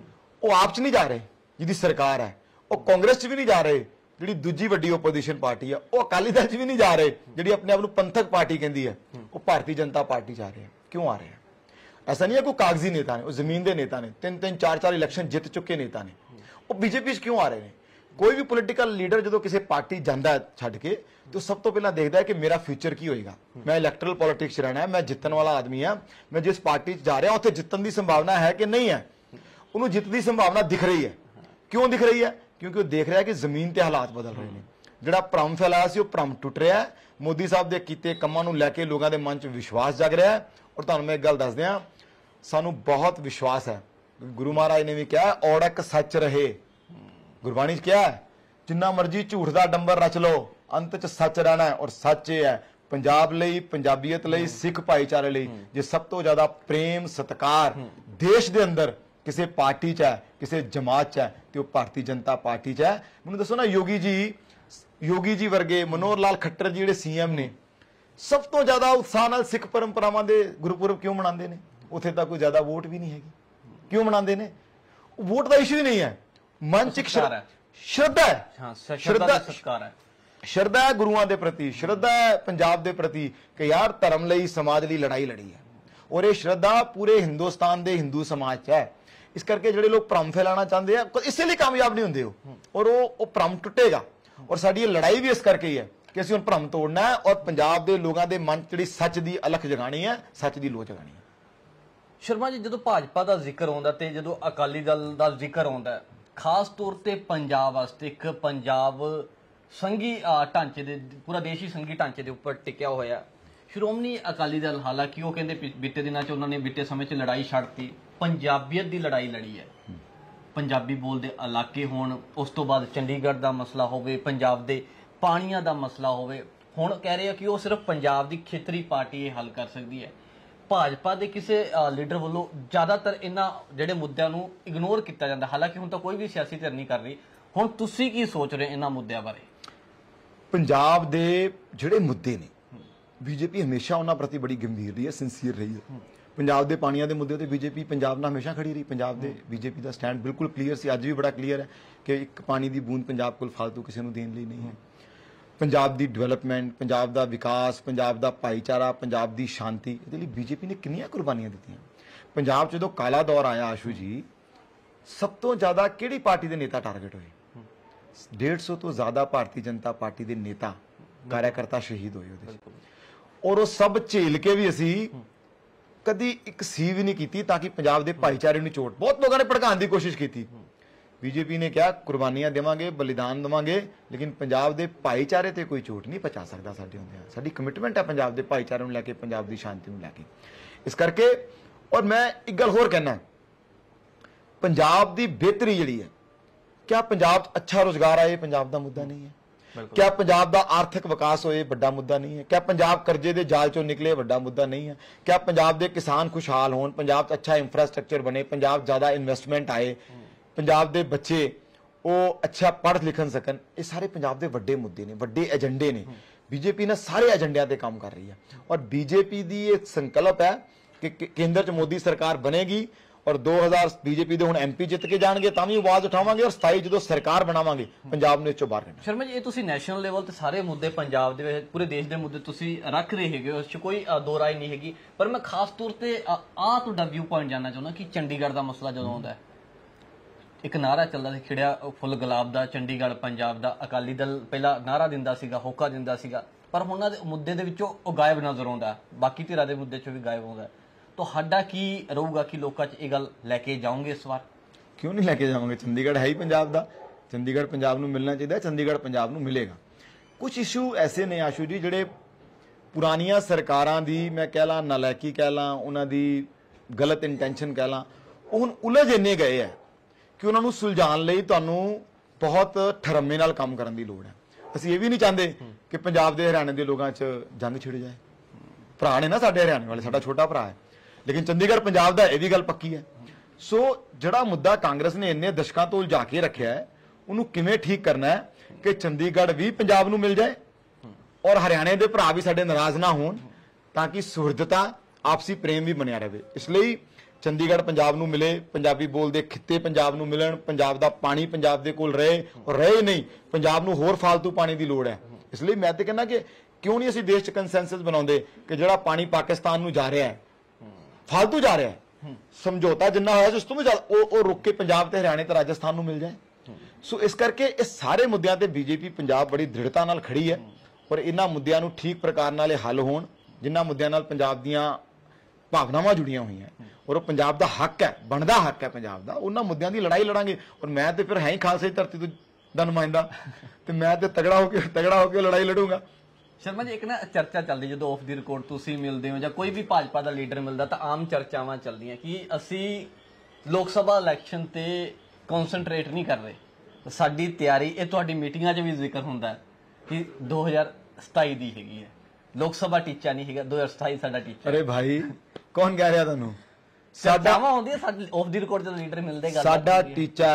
ਉਹ ਆਪ 'ਚ ਨਹੀਂ ਜਾ ਰਹੇ ਜਿਹਦੀ ਸਰਕਾਰ ਹੈ, ਉਹ ਕਾਂਗਰਸ 'ਚ ਵੀ ਨਹੀਂ ਜਾ ਰਹੇ ਜਿਹੜੀ ਦੂਜੀ ਵੱਡੀ ਓਪੋਜੀਸ਼ਨ ਪਾਰਟੀ ਹੈ, ਉਹ ਅਕਾਲੀ ਦਲ 'ਚ ਵੀ ਨਹੀਂ ਜਾ ਰਹੇ ਜਿਹੜੀ ਆਪਣੇ ਆਪ ਨੂੰ ਪੰਥਕ ਪਾਰਟੀ ਕਹਿੰਦੀ ਹੈ, ਉਹ ਭਾਰਤੀ ਜਨਤਾ ਪਾਰਟੀ 'ਚ ਆ ਰਹੇ। ਕਿਉਂ ਆ ਰਹੇ? ऐसा नहीं है कोई कागजी नेता ने, वो जमीन के नेता ने, 3-3 4-4 इलेक्शन जित चुके नेता ने, वो बीजेपी क्यों आ रहे हैं? कोई भी पोलिटिकल लीडर जो किसी पार्टी जाता है छड़ के तो सब तो पहला देखता है कि मेरा फ्यूचर की होएगा, मैं इलैक्टरल पॉलिटिक्स रहना है, मैं जितने वाला आदमी है, मैं जिस पार्टी जा रहा उत्थे जितन की संभावना है कि नहीं है, उन्होंने जितने की संभावना दिख रही है। क्यों दिख रही है? क्योंकि वो देख रहा है कि जमीन के हालात बदल रहे हैं। ਜਿਹੜਾ ਭਰਮ ਫੈਲਾਇਆ ਸੀ ਉਹ ਭਰਮ ਟੁੱਟ ਰਿਹਾ ਹੈ। ਮੋਦੀ ਸਾਹਿਬ ਦੇ ਕੀਤੇ ਕੰਮਾਂ ਨੂੰ ਲੈ ਕੇ ਲੋਕਾਂ ਦੇ ਮਨ 'ਚ ਵਿਸ਼ਵਾਸ ਜਗ ਰਿਹਾ ਹੈ। ਔਰ ਤੁਹਾਨੂੰ ਮੈਂ ਇੱਕ ਗੱਲ ਦੱਸ ਦਿਆਂ, ਸਾਨੂੰ ਬਹੁਤ ਵਿਸ਼ਵਾਸ ਹੈ। ਗੁਰੂ ਮਹਾਰਾਜ ਨੇ ਵੀ ਕਿਹਾ ਔੜਕ ਸੱਚ ਰਹੇ, ਗੁਰਬਾਣੀ 'ਚ ਕਿਹਾ ਜਿੰਨਾ ਮਰਜ਼ੀ ਝੂਠ ਦਾ ਡੰਬਰ ਰਚ ਲਓ, ਅੰਤ 'ਚ ਸੱਚ ਰਹਿਣਾ ਹੈ। ਔਰ ਸੱਚ ਇਹ ਹੈ ਪੰਜਾਬ ਲਈ, ਪੰਜਾਬੀਅਤ ਲਈ, ਸਿੱਖ ਭਾਈਚਾਰੇ ਲਈ ਜੇ ਸਭ ਤੋਂ ਜ਼ਿਆਦਾ ਪ੍ਰੇਮ ਸਤਿਕਾਰ ਦੇਸ਼ ਦੇ ਅੰਦਰ ਕਿਸੇ ਪਾਰਟੀ 'ਚ ਹੈ, ਕਿਸੇ ਜਮਾਤ 'ਚ ਹੈ ਤੇ ਉਹ ਭਾਰਤੀ ਜਨਤਾ ਪਾਰਟੀ 'ਚ ਹੈ। ਮੈਨੂੰ ਦੱਸੋ ਨਾ, ਯੋਗੀ ਜੀ ਵਰਗੇ, ਮਨੋਹਰ ਲਾਲ ਖੱਟਰ ਜੀ ਜਿਹੜੇ CM ਨੇ, ਸਭ ਤੋਂ ਜ਼ਿਆਦਾ ਉਤਸ਼ਾਹ ਨਾਲ ਸਿੱਖ ਪਰੰਪਰਾਵਾਂ ਦੇ ਗੁਰਪੁਰਬ ਕਿਉਂ ਮਨਾਉਂਦੇ ਨੇ? ਉੱਥੇ ਤਾਂ ਕੋਈ ਜ਼ਿਆਦਾ ਵੋਟ ਵੀ ਨਹੀਂ ਹੈਗੀ। ਕਿਉਂ ਮਨਾਉਂਦੇ ਨੇ? ਵੋਟ ਦਾ ਇਸ਼ੂ ਹੀ ਨਹੀਂ ਹੈ, ਮਨ ਚ ਇੱਕ ਸ਼ਰਧਾ ਹੈ। ਸਤਿਕਾਰ ਹੈ, ਸ਼ਰਧਾ ਹੈ ਗੁਰੂਆਂ ਦੇ ਪ੍ਰਤੀ, ਸ਼ਰਧਾ ਹੈ ਪੰਜਾਬ ਦੇ ਪ੍ਰਤੀ ਕਿ ਯਾਰ ਧਰਮ ਲਈ, ਸਮਾਜ ਲਈ ਲੜਾਈ ਲੜੀ ਹੈ। ਔਰ ਇਹ ਸ਼ਰਧਾ ਪੂਰੇ ਹਿੰਦੁਸਤਾਨ ਦੇ ਹਿੰਦੂ ਸਮਾਜ 'ਚ ਹੈ। ਇਸ ਕਰਕੇ ਜਿਹੜੇ ਲੋਕ ਭਰਮ ਫੈਲਾਉਣਾ ਚਾਹੁੰਦੇ ਆ, ਇਸੇ ਲਈ ਕਾਮਯਾਬ ਨਹੀਂ ਹੁੰਦੇ ਔਰ ਉਹ ਭਰਮ ਟੁੱਟੇਗਾ। ਔਰ ਸਾਡੀ ਇਹ ਲੜਾਈ ਵੀ ਇਸ ਕਰਕੇ ਹੀ ਹੈ ਕਿ ਅਸੀਂ ਹੁਣ ਭਰਮ ਤੋੜਨਾ ਹੈ ਔਰ ਪੰਜਾਬ ਦੇ ਲੋਕਾਂ ਦੇ ਮਨ 'ਚ ਜਿਹੜੀ ਸੱਚ ਦੀ ਅਲਖ ਜਗਾਣੀ ਹੈ, ਸੱਚ ਦੀ ਲੋ ਜਗਾਣੀ ਹੈ। ਸ਼ਰਮਾ ਜੀ, ਜਦੋਂ ਭਾਜਪਾ ਦਾ ਜ਼ਿਕਰ ਆਉਂਦਾ ਤੇ ਜਦੋਂ ਅਕਾਲੀ ਦਲ ਦਾ ਜ਼ਿਕਰ ਆਉਂਦਾ, ਖਾਸ ਤੌਰ ਤੇ ਪੰਜਾਬ ਵਾਸਤੇ, ਇੱਕ ਪੰਜਾਬ ਸੰਘੀ ਢਾਂਚੇ ਦੇ, ਪੂਰਾ ਦੇਸ਼ ਹੀ ਸੰਘੀ ਢਾਂਚੇ ਦੇ ਉੱਪਰ ਟਿਕਿਆ ਹੋਇਆ। ਸ਼੍ਰੋਮਣੀ ਅਕਾਲੀ ਦਲ, ਹਾਲਾਂਕਿ ਉਹ ਕਹਿੰਦੇ ਬੀਤੇ ਦਿਨਾਂ 'ਚ ਉਹਨਾਂ ਨੇ ਬੀਤੇ ਸਮੇਂ 'ਚ ਲੜਾਈ ਛੱਡਤੀ, ਪੰਜਾਬੀਅਤ ਦੀ ਲੜਾਈ ਲੜੀ ਹੈ। ਪੰਜਾਬੀ ਬੋਲਦੇ ਇਲਾਕੇ ਹੋਣ, ਉਸ ਤੋਂ ਬਾਅਦ ਚੰਡੀਗੜ੍ਹ ਦਾ ਮਸਲਾ ਹੋਵੇ, ਪੰਜਾਬ ਦੇ ਪਾਣੀਆਂ ਦਾ ਮਸਲਾ ਹੋਵੇ, ਹੁਣ ਕਹਿ ਰਹੇ ਆ ਕਿ ਉਹ ਸਿਰਫ ਪੰਜਾਬ ਦੀ ਖੇਤਰੀ ਪਾਰਟੀ ਇਹ ਹੱਲ ਕਰ ਸਕਦੀ ਹੈ। ਭਾਜਪਾ ਦੇ ਕਿਸੇ ਲੀਡਰ ਵੱਲੋਂ ਜ਼ਿਆਦਾਤਰ ਇਹਨਾਂ ਜਿਹੜੇ ਮੁੱਦਿਆਂ ਨੂੰ ਇਗਨੋਰ ਕੀਤਾ ਜਾਂਦਾ, ਹਾਲਾਂਕਿ ਹੁਣ ਤਾਂ ਕੋਈ ਵੀ ਸਿਆਸੀ ਧਿਰ ਨਹੀਂ ਕਰ ਰਹੀ। ਹੁਣ ਤੁਸੀਂ ਕੀ ਸੋਚ ਰਹੇ ਇਹਨਾਂ ਮੁੱਦਿਆਂ ਬਾਰੇ? ਪੰਜਾਬ ਦੇ ਜਿਹੜੇ ਮੁੱਦੇ ਨੇ, ਬੀਜੇਪੀ ਹਮੇਸ਼ਾ ਉਹਨਾਂ ਪ੍ਰਤੀ ਬੜੀ ਗੰਭੀਰ ਰਹੀ ਹੈ, ਸਿੰਸੀਅਰ ਰਹੀ ਹੈ। ਪੰਜਾਬ ਦੇ ਪਾਣੀਆਂ ਦੇ ਮੁੱਦੇ ਤੇ ਬੀਜੇਪੀ ਪੰਜਾਬ ਨਾਲ ਹਮੇਸ਼ਾ ਖੜੀ ਰਹੀ। ਪੰਜਾਬ ਦੇ ਬੀਜੇਪੀ ਦਾ ਸਟੈਂਡ ਬਿਲਕੁਲ ਕਲੀਅਰ ਸੀ, ਅੱਜ ਵੀ ਬੜਾ ਕਲੀਅਰ ਹੈ ਕਿ ਇੱਕ ਪਾਣੀ ਦੀ ਬੂੰਦ ਪੰਜਾਬ ਕੋਲ ਫਾਲਤੂ ਕਿਸੇ ਨੂੰ ਦੇਣ ਲਈ ਨਹੀਂ ਹੈ। ਪੰਜਾਬ ਦੀ ਡਿਵੈਲਪਮੈਂਟ, ਪੰਜਾਬ ਦਾ ਵਿਕਾਸ, ਪੰਜਾਬ ਦਾ ਭਾਈਚਾਰਾ, ਪੰਜਾਬ ਦੀ ਸ਼ਾਂਤੀ, ਇਹਦੇ ਲਈ ਬੀਜੇਪੀ ਨੇ ਕਿੰਨੀਆਂ ਕੁਰਬਾਨੀਆਂ ਦਿੱਤੀਆਂ। ਪੰਜਾਬ 'ਚ ਜਦੋਂ ਕਾਲਾ ਦੌਰ ਆਇਆ ਆਸ਼ੂ ਜੀ, ਸਭ ਤੋਂ ਜ਼ਿਆਦਾ ਕਿਹੜੀ ਪਾਰਟੀ ਦੇ ਨੇਤਾ ਟਾਰਗੇਟ ਹੋਏ? 150 ਤੋਂ ਜ਼ਿਆਦਾ ਭਾਰਤੀ ਜਨਤਾ ਪਾਰਟੀ ਦੇ ਨੇਤਾ, ਕਾਰਿਆਕਰਤਾ ਸ਼ਹੀਦ ਹੋਏ ਉਹਦੇ। ਔਰ ਉਹ ਸਭ ਝੇਲ ਕੇ ਵੀ ਅਸੀਂ ਕਦੀ ਇੱਕ ਸੀ ਵੀ ਨਹੀਂ ਕੀਤੀ ਤਾਂ ਕਿ ਪੰਜਾਬ ਦੇ ਭਾਈਚਾਰੇ ਨੂੰ ਚੋਟ। ਬਹੁਤ ਲੋਕਾਂ ਨੇ ਭੜਕਾਉਣ ਦੀ ਕੋਸ਼ਿਸ਼ ਕੀਤੀ। ਬੀਜੇਪੀ ਨੇ ਕਿਹਾ ਕੁਰਬਾਨੀਆਂ ਦੇਵਾਂਗੇ, ਬਲੀਦਾਨ ਦੇਵਾਂਗੇ, ਲੇਕਿਨ ਪੰਜਾਬ ਦੇ ਭਾਈਚਾਰੇ ਤੇ ਕੋਈ ਚੋਟ ਨਹੀਂ ਪਹੁੰਚਾ ਸਕਦਾ ਸਾਡੇ ਹੁੰਦਿਆਂ। ਸਾਡੀ ਕਮਿਟਮੈਂਟ ਹੈ ਪੰਜਾਬ ਦੇ ਭਾਈਚਾਰੇ ਨੂੰ ਲੈ ਕੇ, ਪੰਜਾਬ ਦੀ ਸ਼ਾਂਤੀ ਨੂੰ ਲੈ ਕੇ। ਇਸ ਕਰਕੇ, ਔਰ ਮੈਂ ਇੱਕ ਗੱਲ ਹੋਰ ਕਹਿਣਾ, ਪੰਜਾਬ ਦੀ ਬਿਹਤਰੀ ਜਿਹੜੀ ਹੈ, ਕਿਆ ਪੰਜਾਬ 'ਚ ਅੱਛਾ ਰੋਜ਼ਗਾਰ ਆਏ ਪੰਜਾਬ ਦਾ ਮੁੱਦਾ ਨਹੀਂ ਹੈ? ਕਿਆ ਪੰਜਾਬ ਦਾ ਆਰਥਿਕ ਵਿਕਾਸ ਹੋਏ ਵੱਡਾ ਮੁੱਦਾ ਨਹੀਂ ਹੈ? ਕਿਆ ਪੰਜਾਬ ਕਰਜ਼ੇ ਦੇ ਜਾਲ ਚੋਂ ਨਿਕਲੇ ਵੱਡਾ ਮੁੱਦਾ ਨਹੀਂ ਹੈ? ਕਿਆ ਪੰਜਾਬ ਦੇ ਕਿਸਾਨ ਖੁਸ਼ਹਾਲ ਹੋਣ, ਪੰਜਾਬ 'ਚ ਅੱਛਾ ਇੰਫਰਾਸਟ੍ਰਕਚਰ ਬਣੇ, ਪੰਜਾਬ ਜ਼ਿਆਦਾ ਇਨਵੈਸਟਮੈਂਟ ਆਏ, ਪੰਜਾਬ ਦੇ ਬੱਚੇ ਉਹ ਅੱਛਾ ਪੜ੍ਹ ਲਿਖਣ ਸਕਣ, ਇਹ ਸਾਰੇ ਪੰਜਾਬ ਦੇ ਵੱਡੇ ਮੁੱਦੇ ਨੇ, ਵੱਡੇ ਏਜੰਡੇ ਨੇ। ਬੀਜੇਪੀ ਨੇ ਸਾਰੇ ਏਜੰਡਿਆਂ ਤੇ ਕੰਮ ਕਰ ਰਹੀ ਹੈ ਔਰ ਬੀਜੇਪੀ ਦੀ ਇਹ ਸੰਕਲਪ ਹੈ ਕਿ ਕੇਂਦਰ 'ਚ ਮੋਦੀ ਸਰਕਾਰ ਬਣੇਗੀ ਔਰ 2000 ਬੀਜੇਪੀ ਦੇ ਹੁਣ ਐਮਪੀ ਜਿੱਤ ਕੇ ਜਾਣਗੇ ਤਾਂ ਵੀ ਆਵਾਜ਼ ਉਠਾਵਾਂਗੇ ਔਰ 27 ਜਦੋਂ ਸਰਕਾਰ ਬਣਾਵਾਂਗੇ ਪੰਜਾਬ ਨੂੰ ਇਸ ਚੋਂ ਬਾਹਰ ਕੱਢਾਂਗੇ। ਸ਼ਰਮਾ ਜੀ, ਇਹ ਤੁਸੀਂ ਨੈਸ਼ਨਲ ਲੈਵਲ ਤੇ ਸਾਰੇ ਮੁੱਦੇ ਪੰਜਾਬ ਦੇ ਵਿੱਚ, ਪੂਰੇ ਦੇਸ਼ ਦੇ ਮੁੱਦੇ ਤੁਸੀਂ ਰੱਖ ਰਹੇ ਹੈਗੇ, ਉਸ 'ਚ ਕੋਈ ਦੋ ਰਾਏ ਨਹੀਂ ਹੈਗੀ, ਪਰ ਮੈਂ ਖਾਸ ਤੌਰ ਤੇ ਤੁਹਾਡਾ ਵਿਊ ਪੁਆਇੰਟ ਜਾਨਣਾ ਚਾਹੁੰਦਾ ਕਿ ਚੰਡੀਗੜ੍ਹ ਦਾ ਮਸਲਾ ਜਦੋਂ ਆਉਂਦਾ ਹੈ, ਇੱਕ ਨਾਰਾ ਚੱਲਦਾ ਸੀ ਖਿੜਿਆ ਫੁੱਲ ਗੁਲਾਬ ਦਾ, ਚੰਡੀਗੜ੍ਹ ਪੰਜਾਬ ਦਾ। ਅਕਾਲੀ ਦਲ ਪਹਿਲਾਂ ਨਾਰਾ ਦਿੰਦਾ ਸੀਗਾ, ਹੋਕਾ ਦਿੰਦਾ ਸੀਗਾ, ਪਰ ਹੁਣ ਉਹਨਾਂ ਦੇ ਮੁੱਦੇ ਦੇ ਵਿੱਚੋਂ ਉਹ ਗਾਇਬ ਨਜ਼ਰ ਆਉਂਦਾ, ਬਾਕੀ ਧਿਰਾਂ ਦੇ ਮੁੱਦੇ 'ਚੋਂ ਵੀ ਗਾਇਬ ਆਉਂਦਾ। ਤੁਹਾਡਾ ਕੀ ਰਹੂਗਾ ਕਿ ਲੋਕਾਂ 'ਚ ਇਹ ਗੱਲ ਲੈ ਕੇ ਜਾਓਗੇ ਇਸ ਵਾਰ? ਕਿਉਂ ਨਹੀਂ ਲੈ ਕੇ ਜਾਵਾਂਗੇ? ਚੰਡੀਗੜ੍ਹ ਹੈ ਹੀ ਪੰਜਾਬ ਦਾ, ਚੰਡੀਗੜ੍ਹ ਪੰਜਾਬ ਨੂੰ ਮਿਲਣਾ ਚਾਹੀਦਾ, ਚੰਡੀਗੜ੍ਹ ਪੰਜਾਬ ਨੂੰ ਮਿਲੇਗਾ। ਕੁਝ ਇਸ਼ੂ ਐਸੇ ਨੇ ਆਸ਼ੂ ਜੀ ਜਿਹੜੇ ਪੁਰਾਣੀਆਂ ਸਰਕਾਰਾਂ ਦੀ, ਮੈਂ ਕਹਿ ਲਾਂ ਨਾਲਾਇਕੀ ਕਹਿ ਲਾਂ, ਉਹਨਾਂ ਦੀ ਗਲਤ ਇੰਟੈਂਸ਼ਨ ਕਹਿ ਲਾਂ, ਉਹ ਹੁਣ ਉਲਝ ਇੰਨੇ ਗਏ ਹੈ ਕਿ ਉਹਨਾਂ ਨੂੰ ਸੁਲਝਾਉਣ ਲਈ ਤੁਹਾਨੂੰ ਬਹੁਤ ਠਰਮੇ ਨਾਲ ਕੰਮ ਕਰਨ ਦੀ ਲੋੜ ਹੈ। ਅਸੀਂ ਇਹ ਵੀ ਨਹੀਂ ਚਾਹੁੰਦੇ ਕਿ ਪੰਜਾਬ ਦੇ ਹਰਿਆਣੇ ਦੇ ਲੋਕਾਂ 'ਚ ਜੰਗ ਛਿੜ ਜਾਏ। ਭਰਾ ਨੇ ਨਾ ਸਾਡੇ ਹਰਿਆਣੇ ਵਾਲੇ, ਸਾਡਾ ਛੋਟਾ ਭਰਾ ਹੈ, ਲੇਕਿਨ ਚੰਡੀਗੜ੍ਹ ਪੰਜਾਬ ਦਾ ਇਹ ਵੀ ਗੱਲ ਪੱਕੀ ਹੈ। ਸੋ ਜਿਹੜਾ ਮੁੱਦਾ ਕਾਂਗਰਸ ਨੇ ਇੰਨੇ ਦਸ਼ਕਾਂ ਤੋਂ ਉਲਝਾ ਕੇ ਰੱਖਿਆ ਹੈ, ਉਹਨੂੰ ਕਿਵੇਂ ਠੀਕ ਕਰਨਾ ਹੈ ਕਿ ਚੰਡੀਗੜ੍ਹ ਵੀ ਪੰਜਾਬ ਨੂੰ ਮਿਲ ਜਾਏ ਔਰ ਹਰਿਆਣੇ ਦੇ ਭਰਾ ਵੀ ਸਾਡੇ ਨਾਰਾਜ਼ ਨਾ ਹੋਣ, ਤਾਂ ਕਿ ਸੁਹਿਰਦਤਾ, ਆਪਸੀ ਪ੍ਰੇਮ ਵੀ ਬਣਿਆ ਰਹੇ। ਇਸ ਲਈ ਚੰਡੀਗੜ੍ਹ ਪੰਜਾਬ ਨੂੰ ਮਿਲੇ, ਪੰਜਾਬੀ ਬੋਲਦੇ ਖਿੱਤੇ ਪੰਜਾਬ ਨੂੰ ਮਿਲਣ, ਪੰਜਾਬ ਦਾ ਪਾਣੀ ਪੰਜਾਬ ਦੇ ਕੋਲ ਰਹੇ ਔਰ ਰਹੇ ਨਹੀਂ, ਪੰਜਾਬ ਨੂੰ ਹੋਰ ਫਾਲਤੂ ਪਾਣੀ ਦੀ ਲੋੜ ਹੈ। ਇਸ ਲਈ ਮੈਂ ਤੇ ਕਹਿੰਦਾ ਕਿ ਕਿਉਂ ਨਹੀਂ ਅਸੀਂ ਦੇਸ਼ 'ਚ ਕੰਸੈਂਸਸ ਬਣਾਉਂਦੇ ਕਿ ਜਿਹੜਾ ਪਾਣੀ ਪਾਕਿਸਤਾਨ ਨੂੰ ਜਾ ਰਿਹਾ ਹੈ, ਫਾਲਤੂ ਜਾ ਰਿਹਾ ਹੈ, ਸਮਝੌਤਾ ਜਿੰਨਾ ਹੋਇਆ ਉਸ ਤੋਂ ਵੀ ਜ਼ਿਆਦਾ ਉਹ ਰੁਕ ਕੇ ਪੰਜਾਬ ਤੇ ਹਰਿਆਣੇ ਤੇ ਰਾਜਸਥਾਨ ਨੂੰ ਮਿਲ ਜਾਏ। ਸੋ ਇਸ ਕਰਕੇ ਇਹ ਸਾਰੇ ਮੁੱਦਿਆਂ ਤੇ ਬੀਜੇਪੀ ਪੰਜਾਬ ਬੜੀ ਦ੍ਰਿੜਤਾ ਨਾਲ ਖੜੀ ਹੈ ਔਰ ਇਹਨਾਂ ਮੁੱਦਿਆਂ ਨੂੰ ਠੀਕ ਪ੍ਰਕਾਰ ਨਾਲ ਹੱਲ ਹੋਣ, ਜਿਨ੍ਹਾਂ ਮੁੱਦਿਆਂ ਨਾਲ ਪੰਜਾਬ ਦੀਆਂ ਭਾਵਨਾਵਾਂ ਜੁੜੀਆਂ ਹੋਈਆਂ ਔਰ ਉਹ ਪੰਜਾਬ ਦਾ ਹੱਕ ਹੈ, ਬਣਦਾ ਹੱਕ ਹੈ ਪੰਜਾਬ ਦਾ, ਉਹਨਾਂ ਮੁੱਦਿਆਂ ਦੀ ਲੜਾਈ ਲੜਾਂਗੇ। ਔਰ ਮੈਂ ਤੇ ਫਿਰ ਹੈ ਹੀ ਖਾਲਸਾ ਦੀ ਧਰਤੀ ਦਾ ਨੁਮਾਇੰਦਾ, ਤੇ ਮੈਂ ਤੇ ਤਗੜਾ ਹੋ ਕੇ ਲੜਾਈ ਲੜੂੰਗਾ। ਸ਼ਰਮਾ ਜੀ, ਇੱਕ ਨਾ ਚਰਚਾ ਚੱਲਦੀ, ਜਦੋਂ ਆਫ ਦੀ ਰਿਕਾਰਡ ਤੁਸੀਂ ਮਿਲਦੇ ਹੋ ਜਾਂ ਕੋਈ ਵੀ ਭਾਜਪਾ ਦਾ ਲੀਡਰ ਮਿਲਦਾ ਤਾਂ ਆਮ ਚਰਚਾਵਾਂ ਚੱਲਦੀਆਂ ਕਿ ਅਸੀਂ ਲੋਕ ਸਭਾ ਇਲੈਕਸ਼ਨ ਤੇ ਕਨਸੈਂਟਰੇਟ ਨਹੀਂ ਕਰ ਰਹੇ, ਸਾਡੀ ਤਿਆਰੀ, ਇਹ ਤੁਹਾਡੀ ਮੀਟਿੰਗਾਂ 'ਚ ਵੀ ਜ਼ਿਕਰ ਹੁੰਦਾ ਕਿ 2027 ਦੀ ਹੈਗੀ ਹੈ, ਲੋਕ ਸਭਾ ਟੀਚਾ ਨਹੀਂ ਹੈਗਾ, 2027 ਸਾਡਾ ਟੀਚਾ। ਅਰੇ ਭਾਈ, ਕੌਣ ਕਹਿ ਰਿਹਾ ਤੁਹਾਨੂੰ? ਚਰਚਾਵਾਂ ਹੁੰਦੀਆਂ ਸਾਡੀ ਆਫ ਦੀ ਰਿਕਾਰਡ ਜਦੋਂ ਲੀਡਰ ਮਿਲਦੇ, ਸਾਡਾ ਟੀਚਾ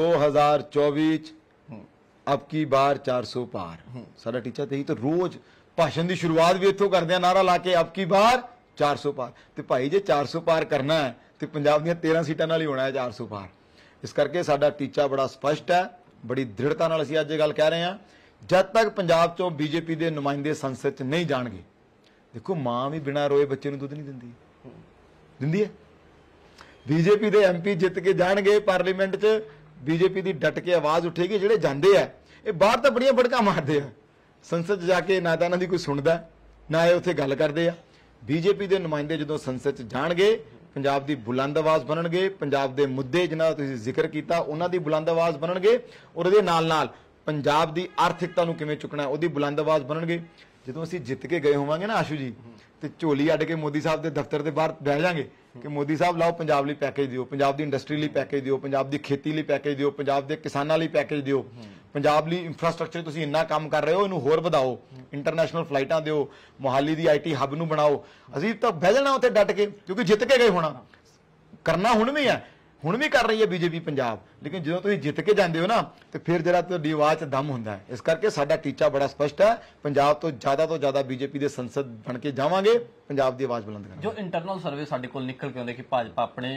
2024 ਅਬ ਕੀ ਬਾਰ 400 ਪਾਰ, ਸਾਡਾ ਟੀਚਾ ਤੇ ਹੀ। ਤਾਂ ਰੋਜ਼ भाषण की शुरुआत भी इत्थों करदे नारा ला के अब की बार 400 पार। तो भाई जे 400 पार करना है तो पंजाब दी 13 सीटां नाल ही होना है 400 पार। इस करके साडा टीचा बड़ा स्पष्ट है, बड़ी दृढ़ता नाल असीं अज ये गल कह रहे हैं, जब तक पंजाब चों बीजेपी के नुमाइंदे संसद च नहीं जाणगे। देखो मां भी बिना रोए बच्चे नूं दुध नहीं दिंदी, दिंदी है। बीजेपी के MP जित के जाणगे पार्लीमेंट च, बीजेपी की डट के आवाज़ उठेगी। जिहड़े जांदे आ ये बाहर तो बड़ियां बड़का मारते हैं, संसद जाके ना तो इन्हां दी कोई सुनदा ना ये उत्थे गल करदे आ। बीजेपी के नुमाइंदे जदों संसद जाणगे पंजाब की बुलंद आवाज़ बनणगे, पंजाब के मुद्दे जिन्हां दा तुसीं जिक्र कीता उन्हां दी बुलंद आवाज़ बनणगे, और इहदे नाल नाल पंजाब की आर्थिकता नूं किवें चुकना उहदी बुलंद आवाज़ बनणगे। जदों असीं जित के गए होवांगे ना आशू जी, तो झोली अड्ड के मोदी साहब के दफ्तर के बाहर बह जाएंगे कि मोदी साहब लाओ पंजाब लई पैकेज दिओ, पंजाब की इंडस्ट्री लई पैकेज दिओ, पंजाब की खेती लई पैकेज दिओ, पंजाब के किसानां लई पैकेज दिओ, पंजाब लई इंफ्रास्ट्रक्चर तुसीं इन्ना काम कर रहे हो इनू होर वधाओ, इंटरनेशनल फ्लाइटां दिओ, मोहाली की IT हब नूं बनाओ। असीं तां बह जाना उत्थे डट के, क्योंकि जित के गए होना। करना हुण भी है, हुण भी कर रही है बीजेपी पंजाब, लेकिन जो तुसीं जित के जांदे हो ना तो फिर जरा तुहाडी आवाज़ च दम हुंदा है। इस करके साडा टीचा बड़ा स्पष्ट है, पंजाब तो ज़्यादा बीजेपी के संसद बन के जावांगे, पंजाब की आवाज़ बुलंद करांगे। जो इंटरनल सर्वे साडे कोल निकल के आउंदे कि भाजपा अपने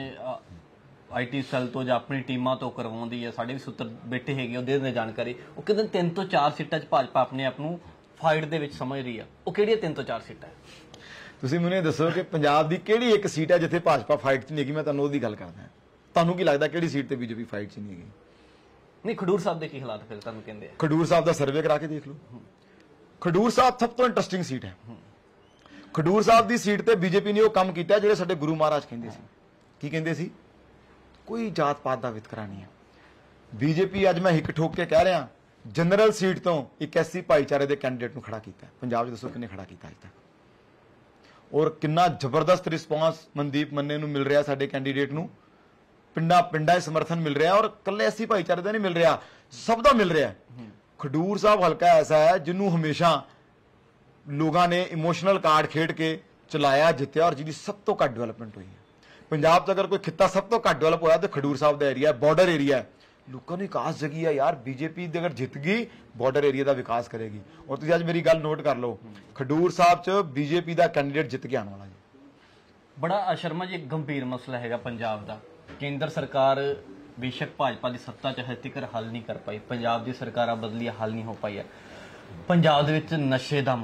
IT सैल तो जां अपनी टीमां तो करवाउंदी है, साडे भी सूत्र बैठे हैगे ਉਹ ਦੇ ਜਾਣਕਾਰੀ, ਉਹ ਕਹਿੰਦੇ 3 ਤੋਂ 4 सीटां 'ਚ भाजपा अपने आप ਨੂੰ फाइट ਦੇ ਵਿੱਚ ਸਮਝ ਰਹੀ ਆ। ਉਹ ਕਿਹੜੀਆਂ 3 ਤੋਂ 4 सीटां? ਤੁਸੀਂ ਮੈਨੂੰ ਇਹ ਦੱਸੋ ਕਿ ਪੰਜਾਬ ਦੀ ਕਿਹੜੀ ਇੱਕ ਸੀਟ ਹੈ ਜਿੱਥੇ ਭਾਜਪਾ ਫਾਈਟ 'ਚ ਨਹੀਂ ਹੈਗੀ? ਮੈਂ ਤੁਹਾਨੂੰ ਉਹਦੀ ਗੱਲ ਕਰਦਾ। ਤੁਹਾਨੂੰ ਕੀ ਲੱਗਦਾ ਕਿਹੜੀ ਸੀਟ ਤੇ ਬੀਜੇਪੀ ਫਾਈਟ 'ਚ ਨਹੀਂ ਹੈਗੀ? ਨਹੀਂ, ਖਡੂਰ ਸਾਹਿਬ ਦੇ ਕੀ ਹਾਲਾਤ ਫਿਰ ਤੁਹਾਨੂੰ ਕਹਿੰਦੇ ਆ? ਖਡੂਰ ਸਾਹਿਬ ਦਾ ਸਰਵੇ ਕਰਾ ਕੇ ਦੇਖ ਲਓ। ਖਡੂਰ ਸਾਹਿਬ ਸਭ ਤੋਂ ਇੰਟਰਸਟਿੰਗ ਸੀਟ ਹੈ। ਖਡੂਰ ਸਾਹਿਬ ਦੀ ਸੀਟ ਤੇ ਬੀਜੇਪੀ ਨੇ ਉਹ ਕੰਮ ਕੀਤਾ ਜਿਹੜੇ ਸਾਡੇ ਗੁਰੂ ਮਹਾਰਾਜ ਕਹਿੰਦੇ ਸੀ। ਕੀ ਕਹਿੰਦੇ ਸੀ? ਕੋਈ ਜਾਤ ਪਾਤ ਦਾ ਵਿਤਕਰਾ ਨਹੀਂ ਹੈ। ਬੀਜੇਪੀ ਅੱਜ ਮੈਂ ਹਿੱਕ ਠੋਕ ਕੇ ਕਹਿ ਰਿਹਾ, ਜਨਰਲ ਸੀਟ ਤੋਂ ਇੱਕ SC ਭਾਈਚਾਰੇ ਦੇ ਕੈਂਡੀਡੇਟ ਨੂੰ ਖੜਾ ਕੀਤਾ ਪੰਜਾਬ 'ਚ। ਦੱਸੋ ਕਿੰਨੇ ਖੜਾ ਕੀਤਾ ਅੱਜ ਤੱਕ? ਔਰ ਕਿੰਨਾ ਜ਼ਬਰਦਸਤ ਰਿਸਪੌਂਸ ਮਨਦੀਪ ਮੰਨੇ ਨੂੰ ਮਿਲ ਰਿਹਾ, ਸਾਡੇ ਕੈਂਡੀਡੇਟ ਨੂੰ ਪਿੰਡਾਂ ਸਮਰਥਨ ਮਿਲ ਰਿਹਾ, ਔਰ ਕੱਲੇ SC ਭਾਈਚਾਰੇ ਦਾ ਨਹੀਂ ਮਿਲ ਰਿਹਾ, ਸਭ ਦਾ ਮਿਲ ਰਿਹਾ। ਖਡੂਰ ਸਾਹਿਬ ਹਲਕਾ ਐਸਾ ਹੈ ਜਿਹਨੂੰ ਹਮੇਸ਼ਾ ਲੋਕਾਂ ਨੇ ਇਮੋਸ਼ਨਲ ਕਾਰਡ ਖੇਡ ਕੇ ਚਲਾਇਆ, ਜਿੱਤਿਆ, ਔਰ ਜਿਹਦੀ ਸਭ ਤੋਂ ਘੱਟ ਡਿਵੈਲਪਮੈਂਟ ਹੋਈ ਹੈ। ਪੰਜਾਬ 'ਚ ਅਗਰ ਕੋਈ ਖਿੱਤਾ ਸਭ ਤੋਂ ਘੱਟ ਡਿਵੈਲਪ ਹੋਇਆ ਤਾਂ ਖਡੂਰ ਸਾਹਿਬ ਦਾ ਏਰੀਆ, ਬਾਰਡਰ ਏਰੀਆ ਹੈ। ਲੋਕਾਂ ਨੂੰ ਇੱਕ ਆਸ ਜਗੀ ਹੈ ਯਾਰ ਬੀਜੇਪੀ ਅਗਰ ਜਿੱਤ ਗਈ ਬਾਰਡਰ ਏਰੀਆ ਦਾ ਵਿਕਾਸ ਕਰੇਗੀ। ਔਰ ਤੁਸੀਂ ਅੱਜ ਮੇਰੀ ਗੱਲ ਨੋਟ ਕਰ ਲਓ, ਖਡੂਰ ਸਾਹਿਬ 'ਚ ਬੀਜੇਪੀ ਦਾ ਕੈਂਡੀਡੇਟ ਜਿੱਤ ਕੇ ਆਉਣ ਵਾਲਾ ਜੀ। ਬੜਾ ਸ਼ਰਮਾ ਜੀ, ਇੱਕ ਗੰਭੀਰ ਮਸਲਾ ਹੈਗਾ ਪੰਜਾਬ ਦਾ। ਕੇਂਦਰ ਸਰਕਾਰ ਬੇਸ਼ੱਕ ਭਾਜਪਾ ਦੀ ਸੱਤਾ 'ਚ ਹਜੇ ਤੱਕ ਹੱਲ ਨਹੀਂ ਕਰ ਪਾਈ, ਪੰਜਾਬ ਦੀ ਸਰਕਾਰਾਂ ਬਦਲੀਆਂ ਹੱਲ ਨਹੀਂ ਹੋ ਪਾਈ ਹੈ। ਪੰਜਾਬ ਦੇ ਵਿੱਚ ਨਸ਼ੇ ਦਾ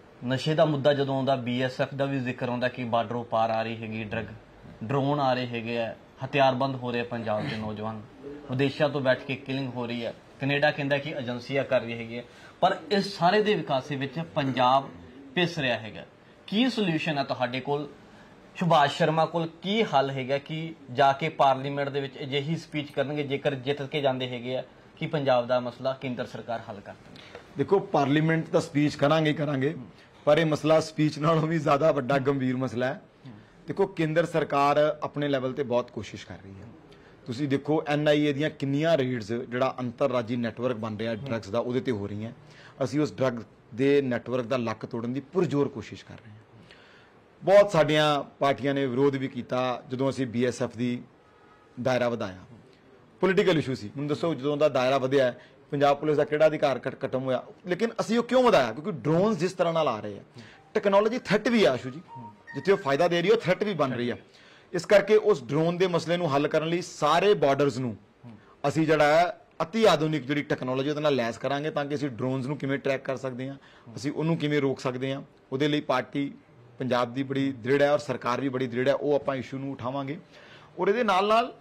ਮੁੱਦਾ ਜਦੋਂ ਆਉਂਦਾ, BSF ਦਾ ਵੀ ਜ਼ਿਕਰ ਆਉਂਦਾ ਕਿ ਬਾਰਡਰੋਂ ਪਾਰ ਆ ਰਹੀ ਹੈਗੀ ਡਰੱਗ, ਡਰੋਨ ਆ ਰਹੇ ਹੈਗੇ ਆ, ਹਥਿਆਰਬੰਦ ਹੋ ਰਹੇ ਪੰਜਾਬ ਦੇ ਨੌਜਵਾਨ, ਵਿਦੇਸ਼ਾਂ ਤੋਂ ਬੈਠ ਕੇ ਕਿਲਿੰਗ ਹੋ ਰਹੀ ਹੈ। ਕੈਨੇਡਾ ਕਹਿੰਦਾ ਕਿ ਏਜੰਸੀਆਂ ਕਰ ਰਹੀ ਹੈਗੀ, ਪਰ ਇਸ ਸਾਰੇ ਦੇ ਵਿਕਾਸ ਵਿੱਚ ਪੰਜਾਬ ਪਿਸ ਰਿਹਾ ਹੈਗਾ। ਕੀ ਸੋਲੂਸ਼ਨ ਹੈ ਤੁਹਾਡੇ ਕੋਲ? ਸੁਭਾਸ਼ ਸ਼ਰਮਾ ਕੋਲ ਕੀ ਹੱਲ ਹੈਗਾ ਕਿ ਜਾ ਕੇ ਪਾਰਲੀਮੈਂਟ ਦੇ ਵਿੱਚ ਅਜਿਹੀ ਸਪੀਚ ਕਰਨਗੇ ਜੇਕਰ ਜਿੱਤ ਕੇ ਜਾਂਦੇ ਹੈਗੇ ਆ ਕਿ ਪੰਜਾਬ ਦਾ ਮਸਲਾ ਕੇਂਦਰ ਸਰਕਾਰ ਹੱਲ ਕਰ ਦੇਵੇ? ਦੇਖੋ ਪਾਰਲੀਮੈਂਟ ਦਾ ਸਪੀਚ ਕਰਾਂਗੇ, ਪਰ ਇਹ ਮਸਲਾ ਸਪੀਚ ਨਾਲੋਂ ਵੀ ਜ਼ਿਆਦਾ ਵੱਡਾ ਗੰਭੀਰ ਮਸਲਾ ਹੈ। ਦੇਖੋ ਕੇਂਦਰ ਸਰਕਾਰ ਆਪਣੇ ਲੈਵਲ ਤੇ ਬਹੁਤ ਕੋਸ਼ਿਸ਼ ਕਰ ਰਹੀ ਹੈ। ਤੁਸੀਂ ਦੇਖੋ NIA ਦੀਆਂ ਕਿੰਨੀਆਂ ਰੇਡਸ, ਜਿਹੜਾ ਅੰਤਰਰਾਜੀ ਨੈਟਵਰਕ ਬਣ ਰਿਹਾ ਡਰੱਗਸ ਦਾ, ਉਹਦੇ ਤੇ ਹੋ ਰਹੀਆਂ। ਅਸੀਂ ਉਸ ਡਰੱਗ ਦੇ ਨੈਟਵਰਕ ਦਾ ਲੱਕ ਤੋੜਨ ਦੀ ਪੁਰਜ਼ੋਰ ਕੋਸ਼ਿਸ਼ ਕਰ ਰਹੇ ਹਾਂ। ਬਹੁਤ ਸਾਡੀਆਂ ਪਾਰਟੀਆਂ ਨੇ ਵਿਰੋਧ ਵੀ ਕੀਤਾ ਜਦੋਂ ਅਸੀਂ BSF ਦੀ ਦਾਇਰਾ ਵਧਾਇਆ। ਪੋਲੀਟੀਕਲ ਇਸ਼ੂ ਸੀ। ਮੈਨੂੰ ਦੱਸੋ ਜਦੋਂ ਦਾ ਦਾਇਰਾ ਵਧਿਆ ਪੰਜਾਬ ਪੁਲਿਸ ਦਾ ਕਿਹੜਾ ਅਧਿਕਾਰ ਖਤਮ ਹੋਇਆ? ਲੇਕਿਨ ਅਸੀਂ ਉਹ ਕਿਉਂ ਵਧਾਇਆ? ਕਿਉਂਕਿ ਡਰੋਨਸ ਜਿਸ ਤਰ੍ਹਾਂ ਨਾਲ ਆ ਰਹੇ ਆ, ਟੈਕਨੋਲੋਜੀ ਥ੍ਰੈਟ ਵੀ ਆ ਆਸ਼ੂ ਜੀ, ਜਿੱਥੇ ਉਹ ਫਾਇਦਾ ਦੇ ਰਹੀ ਹੈ ਉਹ ਥ੍ਰੈਟ ਵੀ ਬਣ ਰਹੀ ਹੈ। ਇਸ ਕਰਕੇ ਉਸ ਡਰੋਨ ਦੇ ਮਸਲੇ ਨੂੰ ਹੱਲ ਕਰਨ ਲਈ ਸਾਰੇ ਬਾਰਡਰਸ ਨੂੰ ਅਸੀਂ ਜਿਹੜਾ ਅਤੀ ਆਧੁਨਿਕ ਜਿਹੜੀ ਟੈਕਨੋਲੋਜੀ ਉਹਦੇ ਨਾਲ ਲੈਸ ਕਰਾਂਗੇ, ਤਾਂ ਕਿ ਅਸੀਂ ਡਰੋਨਸ ਨੂੰ ਕਿਵੇਂ ਟਰੈਕ ਕਰ ਸਕਦੇ ਹਾਂ, ਅਸੀਂ ਉਹਨੂੰ ਕਿਵੇਂ ਰੋਕ ਸਕਦੇ ਹਾਂ। ਉਹਦੇ ਲਈ ਪਾਰਟੀ ਪੰਜਾਬ ਦੀ ਬੜੀ ਦ੍ਰਿੜ ਹੈ ਔਰ ਸਰਕਾਰ ਵੀ ਬੜੀ ਦ੍ਰਿੜ ਹੈ। ਉਹ ਆਪਾਂ ਇਸ਼ੂ ਨੂੰ ਉਠਾਵਾਂਗੇ। ਔਰ ਇਹਦੇ ਨਾਲ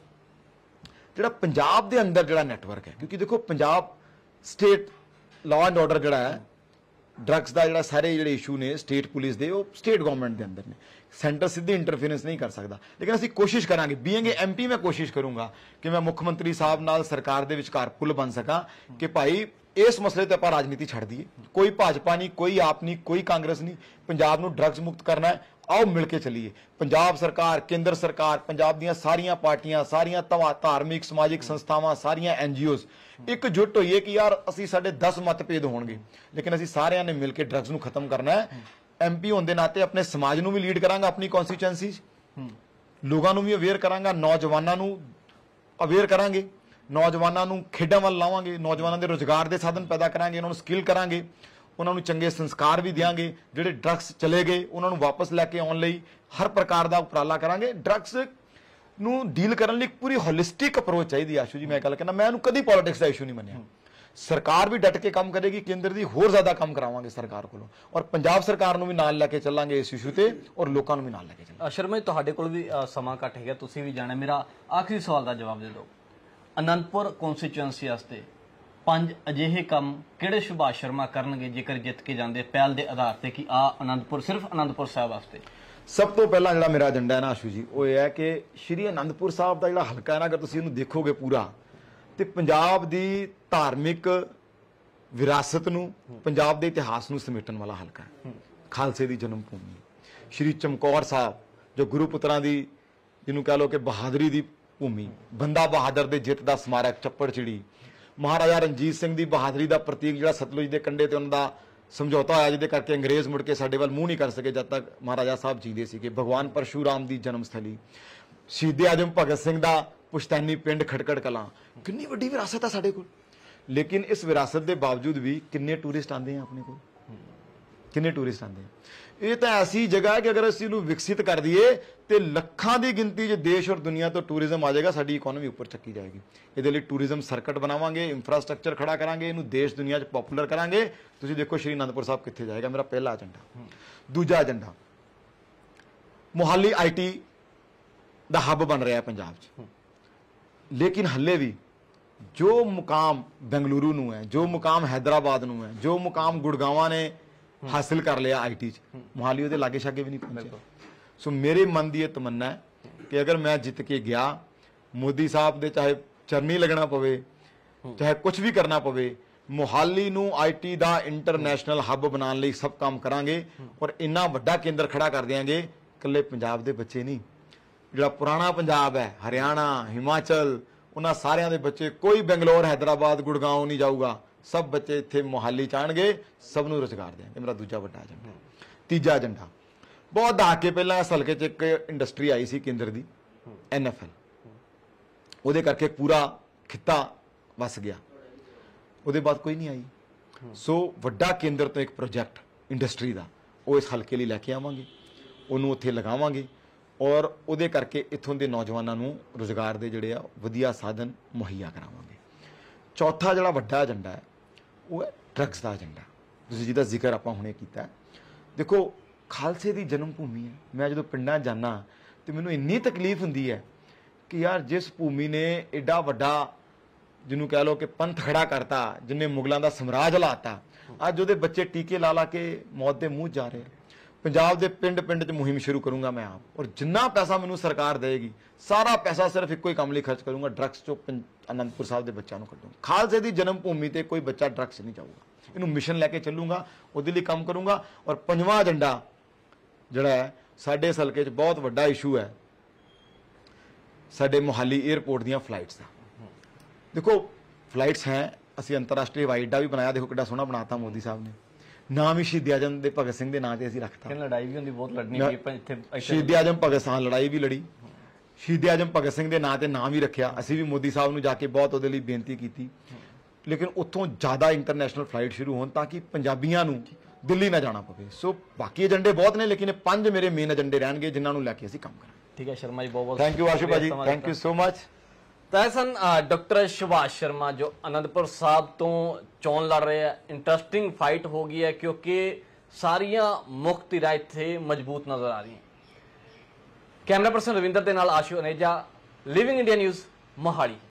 ਜਿਹੜਾ ਪੰਜਾਬ ਦੇ ਅੰਦਰ ਜਿਹੜਾ ਨੈਟਵਰਕ ਹੈ, ਕਿਉਂਕਿ ਦੇਖੋ Punjab state law and order ਜਿਹੜਾ ਹੈ, ਡਰੱਗਸ ਦਾ ਜਿਹੜਾ ਸਾਰੇ ਜਿਹੜੇ ਇਸ਼ੂ ਨੇ ਸਟੇਟ ਪੁਲਿਸ ਦੇ, ਉਹ ਸਟੇਟ ਗਵਰਨਮੈਂਟ ਦੇ ਅੰਦਰ ਨੇ। ਸੈਂਟਰ ਸਿੱਧੀ ਇੰਟਰਫੇਰੈਂਸ ਨਹੀਂ ਕਰ ਸਕਦਾ। ਲੇਕਿਨ ਅਸੀਂ ਕੋਸ਼ਿਸ਼ ਕਰਾਂਗੇ, ਬੀਇੰਗ ਏ MP ਮੈਂ ਕੋਸ਼ਿਸ਼ ਕਰੂੰਗਾ ਕਿ ਮੈਂ ਮੁੱਖ ਮੰਤਰੀ ਸਾਹਿਬ ਨਾਲ ਸਰਕਾਰ ਦੇ ਵਿਚਕਾਰ ਪੁਲ ਬਣ ਸਕਾਂ ਕਿ ਭਾਈ ਇਸ ਮਸਲੇ ਤੇ ਆਪਾਂ ਰਾਜਨੀਤੀ ਛੱਡ ਦਈਏ। ਕੋਈ ਭਾਜਪਾ ਨਹੀਂ, ਕੋਈ ਆਪ ਨਹੀਂ, ਕੋਈ ਕਾਂਗਰਸ ਨਹੀਂ। ਪੰਜਾਬ ਨੂੰ ਡਰੱਗਸ ਮੁਕਤ ਕਰਨਾ ਹੈ, ਆਓ ਮਿਲ ਕੇ ਚੱਲੀਏ। ਪੰਜਾਬ ਸਰਕਾਰ, ਕੇਂਦਰ ਸਰਕਾਰ, ਪੰਜਾਬ ਦੀਆਂ ਸਾਰੀਆਂ ਪਾਰਟੀਆਂ, ਸਾਰੀਆਂ ਧਾਰਮਿਕ ਸਮਾਜਿਕ ਸੰਸਥਾਵਾਂ, ਸਾਰੀਆਂ NGOs ਇਕਜੁੱਟ ਹੋਈਏ ਕਿ ਯਾਰ ਅਸੀਂ ਸਾਡੇ 10 ਮਤਭੇਦ ਹੋਣਗੇ, ਲੇਕਿਨ ਅਸੀਂ ਸਾਰਿਆਂ ਨੇ ਮਿਲ ਕੇ ਡਰੱਗਸ ਨੂੰ ਖਤਮ ਕਰਨਾ ਹੈ। MP ਹੋਣ ਦੇ ਨਾਤੇ ਆਪਣੇ ਸਮਾਜ ਨੂੰ ਵੀ ਲੀਡ ਕਰਾਂਗਾ, ਆਪਣੀ ਕਨਸਟੀਚੁਐਂਸੀ ਲੋਕਾਂ ਨੂੰ ਵੀ ਅਵੇਅਰ ਕਰਾਂਗਾ, ਨੌਜਵਾਨਾਂ ਨੂੰ ਅਵੇਅਰ ਕਰਾਂਗੇ, ਨੌਜਵਾਨਾਂ ਨੂੰ ਖੇਡਾਂ ਵੱਲ ਲਾਵਾਂਗੇ, ਨੌਜਵਾਨਾਂ ਦੇ ਰੋਜ਼ਗਾਰ ਦੇ ਸਾਧਨ ਪੈਦਾ ਕਰਾਂਗੇ, ਉਹਨਾਂ ਨੂੰ ਸਕਿੱਲ ਕਰਾਂਗੇ। ਉਹਨਾਂ ਨੂੰ ਚੰਗੇ ਸੰਸਕਾਰ ਵੀ ਦਿਆਂਗੇ। ਜਿਹੜੇ ਡਰੱਗਸ ਚਲੇ ਗਏ ਉਹਨਾਂ ਨੂੰ ਵਾਪਸ ਲੈ ਕੇ ਆਉਣ ਲਈ ਹਰ ਪ੍ਰਕਾਰ ਦਾ ਉਪਰਾਲਾ ਕਰਾਂਗੇ। ਡਰੱਗਸ ਨੂੰ ਡੀਲ ਕਰਨ ਲਈ ਪੂਰੀ ਹੋਲਿਸਟਿਕ ਅਪਰੋਚ ਚਾਹੀਦੀ ਹੈ। ਆਸ਼ੂ ਜੀ ਮੈਂ ਗੱਲ ਕਹਿੰਦਾ, ਮੈਂ ਇਹਨੂੰ ਕਦੀ ਪੋਲਿਟਿਕਸ ਦਾ ਇਸ਼ੂ ਨਹੀਂ ਮੰਨਿਆ। ਸਰਕਾਰ ਵੀ ਡਟ ਕੇ ਕੰਮ ਕਰੇਗੀ, ਕੇਂਦਰ ਦੀ ਹੋਰ ਜ਼ਿਆਦਾ ਕੰਮ ਕਰਾਵਾਂਗੇ ਸਰਕਾਰ ਕੋਲੋਂ, ਔਰ ਪੰਜਾਬ ਸਰਕਾਰ ਨੂੰ ਵੀ ਨਾਲ ਲੈ ਕੇ ਚੱਲਾਂਗੇ ਇਸ ਇਸ਼ੂ ਤੇ, ਔਰ ਲੋਕਾਂ ਨੂੰ ਵੀ ਨਾਲ ਲੈ ਕੇ ਚੱਲਾਂਗੇ। ਸ਼ਰਮਾ ਜੀ, ਤੁਹਾਡੇ ਕੋਲ ਵੀ ਸਮਾਂ ਘੱਟ ਹੈਗਾ, ਤੁਸੀਂ ਵੀ ਜਾਣਾ। ਮੇਰਾ ਆਖਰੀ ਸਵਾਲ ਦਾ ਜਵਾਬ ਦੇ ਦਿਓ। ਅਨੰਦਪੁਰ ਕੌਂਸਟੀਚੁਐਂਸੀ ਵਾਸਤੇ 5 ਅਜਿਹੇ ਕੰਮ ਕਿਹੜੇ ਸੁਭਾਸ਼ ਸ਼ਰਮਾ ਕਰਨਗੇ ਜੇਕਰ ਜਿੱਤ ਕੇ ਜਾਂਦੇ, ਪਹਿਲ ਦੇ ਆਧਾਰ ਤੇ ਕਿ ਅਨੰਦਪੁਰ, ਸਿਰਫ ਅਨੰਦਪੁਰ ਸਾਹਿਬ ਵਾਸਤੇ? ਸਭ ਤੋਂ ਪਹਿਲਾਂ ਜਿਹੜਾ ਮੇਰਾ ਏਜੰਡਾ ਹੈ ਨਾ ਆਸ਼ੂ ਜੀ, ਉਹ ਇਹ ਹੈ ਕਿ ਸ਼੍ਰੀ ਅਨੰਦਪੁਰ ਸਾਹਿਬ ਦਾ ਜਿਹੜਾ ਹਲਕਾ ਹੈ ਨਾ, ਅਗਰ ਤੁਸੀਂ ਇਹਨੂੰ ਦੇਖੋਗੇ ਪੂਰਾ, ਤੇ ਪੰਜਾਬ ਦੀ ਧਾਰਮਿਕ ਵਿਰਾਸਤ ਨੂੰ, ਪੰਜਾਬ ਦੇ ਇਤਿਹਾਸ ਨੂੰ ਸਮੇਟਣ ਵਾਲਾ ਹਲਕਾ ਹੈ। ਖਾਲਸੇ ਦੀ ਜਨਮ ਭੂਮੀ ਸ਼੍ਰੀ ਚਮਕੌਰ ਸਾਹਿਬ, ਜੋ ਗੁਰੂ ਪੁੱਤਰਾਂ ਦੀ, ਜਿਹਨੂੰ ਕਹਿ ਲਓ ਕਿ ਬਹਾਦਰੀ ਦੀ ਭੂਮੀ, ਬੰਦਾ ਬਹਾਦਰ ਦੇ ਜਿੱਤ ਦਾ ਸਮਾਰਕ ਚੱਪੜ ਚਿੜੀ, ਮਹਾਰਾਜਾ ਰਣਜੀਤ ਸਿੰਘ ਦੀ ਬਹਾਦਰੀ ਦਾ ਪ੍ਰਤੀਕ ਜਿਹੜਾ ਸਤਲੁਜ ਦੇ ਕੰਢੇ ਤੇ ਉਹਨਾਂ ਦਾ ਸਮਝੌਤਾ ਹੋਇਆ, ਜਿਹਦੇ ਕਰਕੇ ਅੰਗਰੇਜ਼ ਮੁੜ ਕੇ ਸਾਡੇ ਵੱਲ ਮੂੰਹ ਨਹੀਂ ਕਰ ਸਕੇ ਜਦ ਤੱਕ ਮਹਾਰਾਜਾ ਸਾਹਿਬ ਜੀਂਦੇ ਸੀਗੇ। ਭਗਵਾਨ ਪਰਸ਼ੂਰਾਮ ਦੀ ਜਨਮ ਸਥਲੀ, ਸ਼ਹੀਦ ਆਜਮ ਭਗਤ ਸਿੰਘ ਦਾ ਪੁਸ਼ਤੈਨੀ ਪਿੰਡ ਖਟਕੜ ਕਲਾਂ। ਕਿੰਨੀ ਵੱਡੀ ਵਿਰਾਸਤ ਹੈ ਸਾਡੇ ਕੋਲ, ਲੇਕਿਨ ਇਸ ਵਿਰਾਸਤ ਦੇ ਬਾਵਜੂਦ ਵੀ ਕਿੰਨੇ ਟੂਰਿਸਟ ਆਉਂਦੇ ਆ ਆਪਣੇ ਕੋਲ, ਕਿੰਨੇ ਟੂਰਿਸਟ ਆਉਂਦੇ ਆ। ਇਹ ਤਾਂ ਐਸੀ ਜਗ੍ਹਾ ਹੈ ਕਿ ਅਗਰ ਅਸੀਂ ਇਹਨੂੰ ਵਿਕਸਿਤ ਕਰ ਦਈਏ ਤੇ ਲੱਖਾਂ ਦੀ ਗਿਣਤੀ 'ਚ ਦੇਸ਼ ਔਰ ਦੁਨੀਆ ਤੋਂ ਟੂਰਿਜ਼ਮ ਆ ਜਾਏਗਾ, ਸਾਡੀ ਇਕਨੋਮੀ ਉੱਪਰ ਚੱਕੀ ਜਾਏਗੀ। ਇਹਦੇ ਲਈ ਟੂਰਿਜ਼ਮ ਸਰਕਟ ਬਣਾਵਾਂਗੇ, ਇੰਫਰਾਸਟ੍ਰਕਚਰ ਖੜਾ ਕਰਾਂਗੇ, ਇਹਨੂੰ ਦੇਸ਼ ਦੁਨੀਆ 'ਚ ਪਪੂਲਰ ਕਰਾਂਗੇ। ਤੁਸੀਂ ਦੇਖੋ ਸ਼੍ਰੀ ਅਨੰਦਪੁਰ ਸਾਹਿਬ ਕਿੱਥੇ ਜਾਏਗਾ, ਮੇਰਾ ਪਹਿਲਾ ਏਜੰਡਾ। ਦੂਜਾ ਏਜੰਡਾ, ਮੋਹਾਲੀ IT ਦਾ ਹੱਬ ਬਣ ਰਿਹਾ ਪੰਜਾਬ 'ਚ, ਲੇਕਿਨ ਹੱਲੇ ਵੀ ਜੋ ਮੁਕਾਮ ਬੈਂਗਲੁਰੂ ਨੂੰ ਹੈ, ਜੋ ਮੁਕਾਮ ਹੈਦਰਾਬਾਦ ਨੂੰ ਹੈ, ਜੋ ਮੁਕਾਮ ਗੁੜਗਾਵਾਂ ਨੇ ਹਾਸਿਲ ਕਰ ਲਿਆ IT 'ਚ, ਮੋਹਾਲੀ ਉਹਦੇ ਲਾਗੇ ਛਾਗੇ ਵੀ ਨਹੀਂ ਪਹੁੰਚਿਆ। ਸੋ ਮੇਰੇ ਮਨ ਦੀ ਇਹ ਤਮੰਨਾ ਹੈ ਕਿ ਅਗਰ ਮੈਂ ਜਿੱਤ ਕੇ ਗਿਆ, ਮੋਦੀ ਸਾਹਿਬ ਦੇ ਚਾਹੇ ਚਰਨੀ ਲੱਗਣਾ ਪਵੇ, ਚਾਹੇ ਕੁਝ ਵੀ ਕਰਨਾ ਪਵੇ, ਮੋਹਾਲੀ ਨੂੰ IT ਦਾ ਇੰਟਰਨੈਸ਼ਨਲ ਹੱਬ ਬਣਾਉਣ ਲਈ ਸਭ ਕੰਮ ਕਰਾਂਗੇ, ਔਰ ਇੰਨਾ ਵੱਡਾ ਕੇਂਦਰ ਖੜਾ ਕਰ ਦਿਆਂਗੇ। ਇਕੱਲੇ ਪੰਜਾਬ ਦੇ ਬੱਚੇ ਨਹੀਂ, ਜਿਹੜਾ ਪੁਰਾਣਾ ਪੰਜਾਬ ਹੈ, ਹਰਿਆਣਾ, ਹਿਮਾਚਲ, ਉਹਨਾਂ ਸਾਰਿਆਂ ਦੇ ਬੱਚੇ, ਕੋਈ ਬੰਗਲੌਰ, ਹੈਦਰਾਬਾਦ, ਗੁੜਗਾਉਂ ਨਹੀਂ ਜਾਊਗਾ, ਸਭ ਬੱਚੇ ਇੱਥੇ ਮੋਹਾਲੀ ਚ ਆਉਣਗੇ, ਸਭ ਨੂੰ ਰੁਜ਼ਗਾਰ ਦੇਣਗੇ। ਮੇਰਾ ਦੂਜਾ ਵੱਡਾ ਏਜੰਡਾ। ਤੀਜਾ ਏਜੰਡਾ, ਬਹੁਤ ਦਹਾਕੇ ਪਹਿਲਾਂ ਇਸ ਹਲਕੇ ਚ ਇੱਕ ਇੰਡਸਟਰੀ ਆਈ ਸੀ ਕੇਂਦਰ ਦੀ, NFL, ਉਹਦੇ ਕਰਕੇ ਪੂਰਾ ਖਿੱਤਾ ਵਸ ਗਿਆ, ਉਹਦੇ ਬਾਅਦ ਕੋਈ ਨਹੀਂ ਆਈ। ਸੋ ਵੱਡਾ ਕੇਂਦਰ ਤੋਂ ਇੱਕ ਪ੍ਰੋਜੈਕਟ ਇੰਡਸਟਰੀ ਦਾ, ਉਹ ਇਸ ਹਲਕੇ ਲਈ ਲੈ ਕੇ ਆਵਾਂਗੇ, ਉਹਨੂੰ ਉੱਥੇ ਲਗਾਵਾਂਗੇ, ਔਰ ਉਹਦੇ ਕਰਕੇ ਇੱਥੋਂ ਦੇ ਨੌਜਵਾਨਾਂ ਨੂੰ ਰੁਜ਼ਗਾਰ ਦੇ ਜਿਹੜੇ ਆ ਵਧੀਆ ਸਾਧਨ ਮੁਹੱਈਆ ਕਰਾਵਾਂਗੇ। ਚੌਥਾ ਜਿਹੜਾ ਵੱਡਾ ਏਜੰਡਾ ਹੈ ਉਹ ਹੈ ਡਰੱਗਸ ਦਾ ਏਜੰਡਾ, ਤੁਸੀਂ ਜਿਹਦਾ ਜ਼ਿਕਰ ਆਪਾਂ ਹੁਣੇ ਕੀਤਾ। ਦੇਖੋ, ਖਾਲਸੇ ਦੀ ਜਨਮ ਭੂਮੀ ਹੈ। ਮੈਂ ਜਦੋਂ ਪਿੰਡਾਂ ਜਾਂਦਾ ਤੇ ਮੈਨੂੰ ਇੰਨੀ ਤਕਲੀਫ ਹੁੰਦੀ ਹੈ ਕਿ ਯਾਰ ਜਿਸ ਭੂਮੀ ਨੇ ਐਡਾ ਵੱਡਾ, ਜਿਹਨੂੰ ਕਹਿ ਲਓ ਕਿ ਪੰਥ ਖੜਾ ਕਰਤਾ, ਜਿਹਨੇ ਮੁਗਲਾਂ ਦਾ ਸਮਰਾਜ ਹਲਾਤਾ, ਅੱਜ ਉਹਦੇ ਬੱਚੇ ਟੀਕੇ ਲਾ ਲਾ ਕੇ ਮੌਤ ਦੇ ਮੂੰਹ ਜਾ ਰਹੇ। ਪੰਜਾਬ ਦੇ ਪਿੰਡ ਪਿੰਡ 'ਚ ਮੁਹਿੰਮ ਸ਼ੁਰੂ ਕਰੂੰਗਾ ਮੈਂ ਆਪ, ਔਰ ਜਿੰਨਾ ਪੈਸਾ ਮੈਨੂੰ ਸਰਕਾਰ ਦੇਗੀ ਸਾਰਾ ਪੈਸਾ ਸਿਰਫ ਇੱਕੋ ਹੀ ਕੰਮ ਲਈ ਖਰਚ ਕਰੂੰਗਾ, ਡਰੱਗਸ ਚੋਂ ਅਨੰਦਪੁਰ ਸਾਹਿਬ ਦੇ ਬੱਚਿਆਂ ਨੂੰ ਕੱਢੂੰਗਾ। ਖਾਲਸੇ ਦੀ ਜਨਮ ਭੂਮੀ ਤੇ ਕੋਈ ਬੱਚਾ ਡਰੱਗਸ ਨਹੀਂ ਜਾਊਗਾ, ਇਹਨੂੰ ਮਿਸ਼ਨ ਲੈ ਕੇ ਚੱਲੂੰਗਾ, ਉਹਦੇ ਲਈ ਕੰਮ ਕਰੂੰਗਾ। ਔਰ ਪੰਜਵਾਂ ਏਜੰਡਾ ਜਿਹੜਾ ਹੈ, ਸਾਡੇ ਇਸ ਹਲਕੇ 'ਚ ਬਹੁਤ ਵੱਡਾ ਇਸ਼ੂ ਹੈ, ਸਾਡੇ ਮੋਹਾਲੀ 에ਅਰਪੋਰਟ ਦੀਆਂ ਫਲਾਈਟਸ ਦਾ। ਦੇਖੋ, ਫਲਾਈਟਸ ਹੈ, ਅਸੀਂ ਅੰਤਰਰਾਸ਼ਟਰੀ ਹਵਾਈ ਅੱਡਾ ਵੀ ਬਣਾਇਆ, ਦੇਖੋ ਕਿੱਡਾ ਸੋਹਣਾ ਬਣਾਤਾ ਮੋਦੀ ਸਾਹਿਬ ਨੇ, ਨਾਮ ਹੀ ਸ਼ਹੀਦ ਆਜਮ ਦੇ ਭਗਤ ਸਿੰਘ ਦੇ ਨਾਂ ਤੇ ਅਸੀਂ ਰੱਖਤਾ। ਲੜਾਈ ਵੀ ਹੁੰਦੀ, ਬਹੁਤ ਲੜਨੀ ਪਈ ਇੱਥੇ। ਸ਼ਹੀਦ ਆਜਮ ਭਗਤ ਸਿੰਘ, ਲੜਾਈ ਵੀ ਲੜੀ, ਸ਼ਹੀਦ ਆਜਮ ਭਗਤ ਸਿੰਘ ਦੇ ਨਾਂ ਤੇ ਨਾਮ ਵੀ ਰੱਖਿਆ। ਅਸੀਂ ਵੀ ਮੋਦੀ ਸਾਹਿਬ ਨੂੰ ਜਾ ਕੇ ਬਹੁਤ ਉਹਦੇ ਲਈ ਬੇਨਤੀ ਕੀਤੀ, ਲੇਕਿਨ ਉੱਥੋਂ ਜ਼ਿਆਦਾ ਇੰਟਰਨੈਸ਼ਨਲ ਫਲਾਈਟ ਸ਼ੁਰੂ ਹੋਣ ਤਾਂ ਕਿ ਪੰਜਾਬੀਆਂ ਨੂੰ ਦਿੱਲੀ ਨਾ ਜਾਣਾ ਪਵੇ। ਸੋ ਬਾਕੀ ਏਜੰਡੇ ਬਹੁਤ ਨੇ, ਲੇਕਿਨ ਇਹ 5 ਮੇਰੇ ਮੇਨ ਏਜੰਡੇ ਰਹਿਣਗੇ ਜਿਨ੍ਹਾਂ ਨੂੰ ਲੈ ਕੇ ਅਸੀਂ ਕੰਮ ਕਰਾਂਗੇ। ਠੀਕ ਹੈ ਸ਼ਰਮਾ ਜੀ, ਬਹੁਤ ਬਹੁਤ ਥੈਂਕ ਯੂ ਆਸ਼ੂ ਭਾਜੀ, ਥੈਂਕ ਯੂ ਸੋ ਮਚ। ਤਾਂ ਸਨ ਡਾਕਟਰ ਸੁਭਾਸ਼ ਸ਼ਰਮਾ ਜੋ ਅਨੰਦਪੁਰ ਸਾਹਿਬ ਤੋਂ ਚੋਣ ਲੜ ਰਹੇ ਆ। ਇੰਟਰਸਟਿੰਗ ਫਾਈਟ ਹੋ ਗਈ ਹੈ ਕਿਉਂਕਿ ਸਾਰੀਆਂ ਮੁੱਖ ਧਿਰਾਂ ਇੱਥੇ ਮਜ਼ਬੂਤ ਨਜ਼ਰ ਆ ਰਹੀਆਂ। ਕੈਮਰਾ ਪਰਸਨ ਰਵਿੰਦਰ ਦੇ ਨਾਲ Ashu Aneja, living India news, Mohali.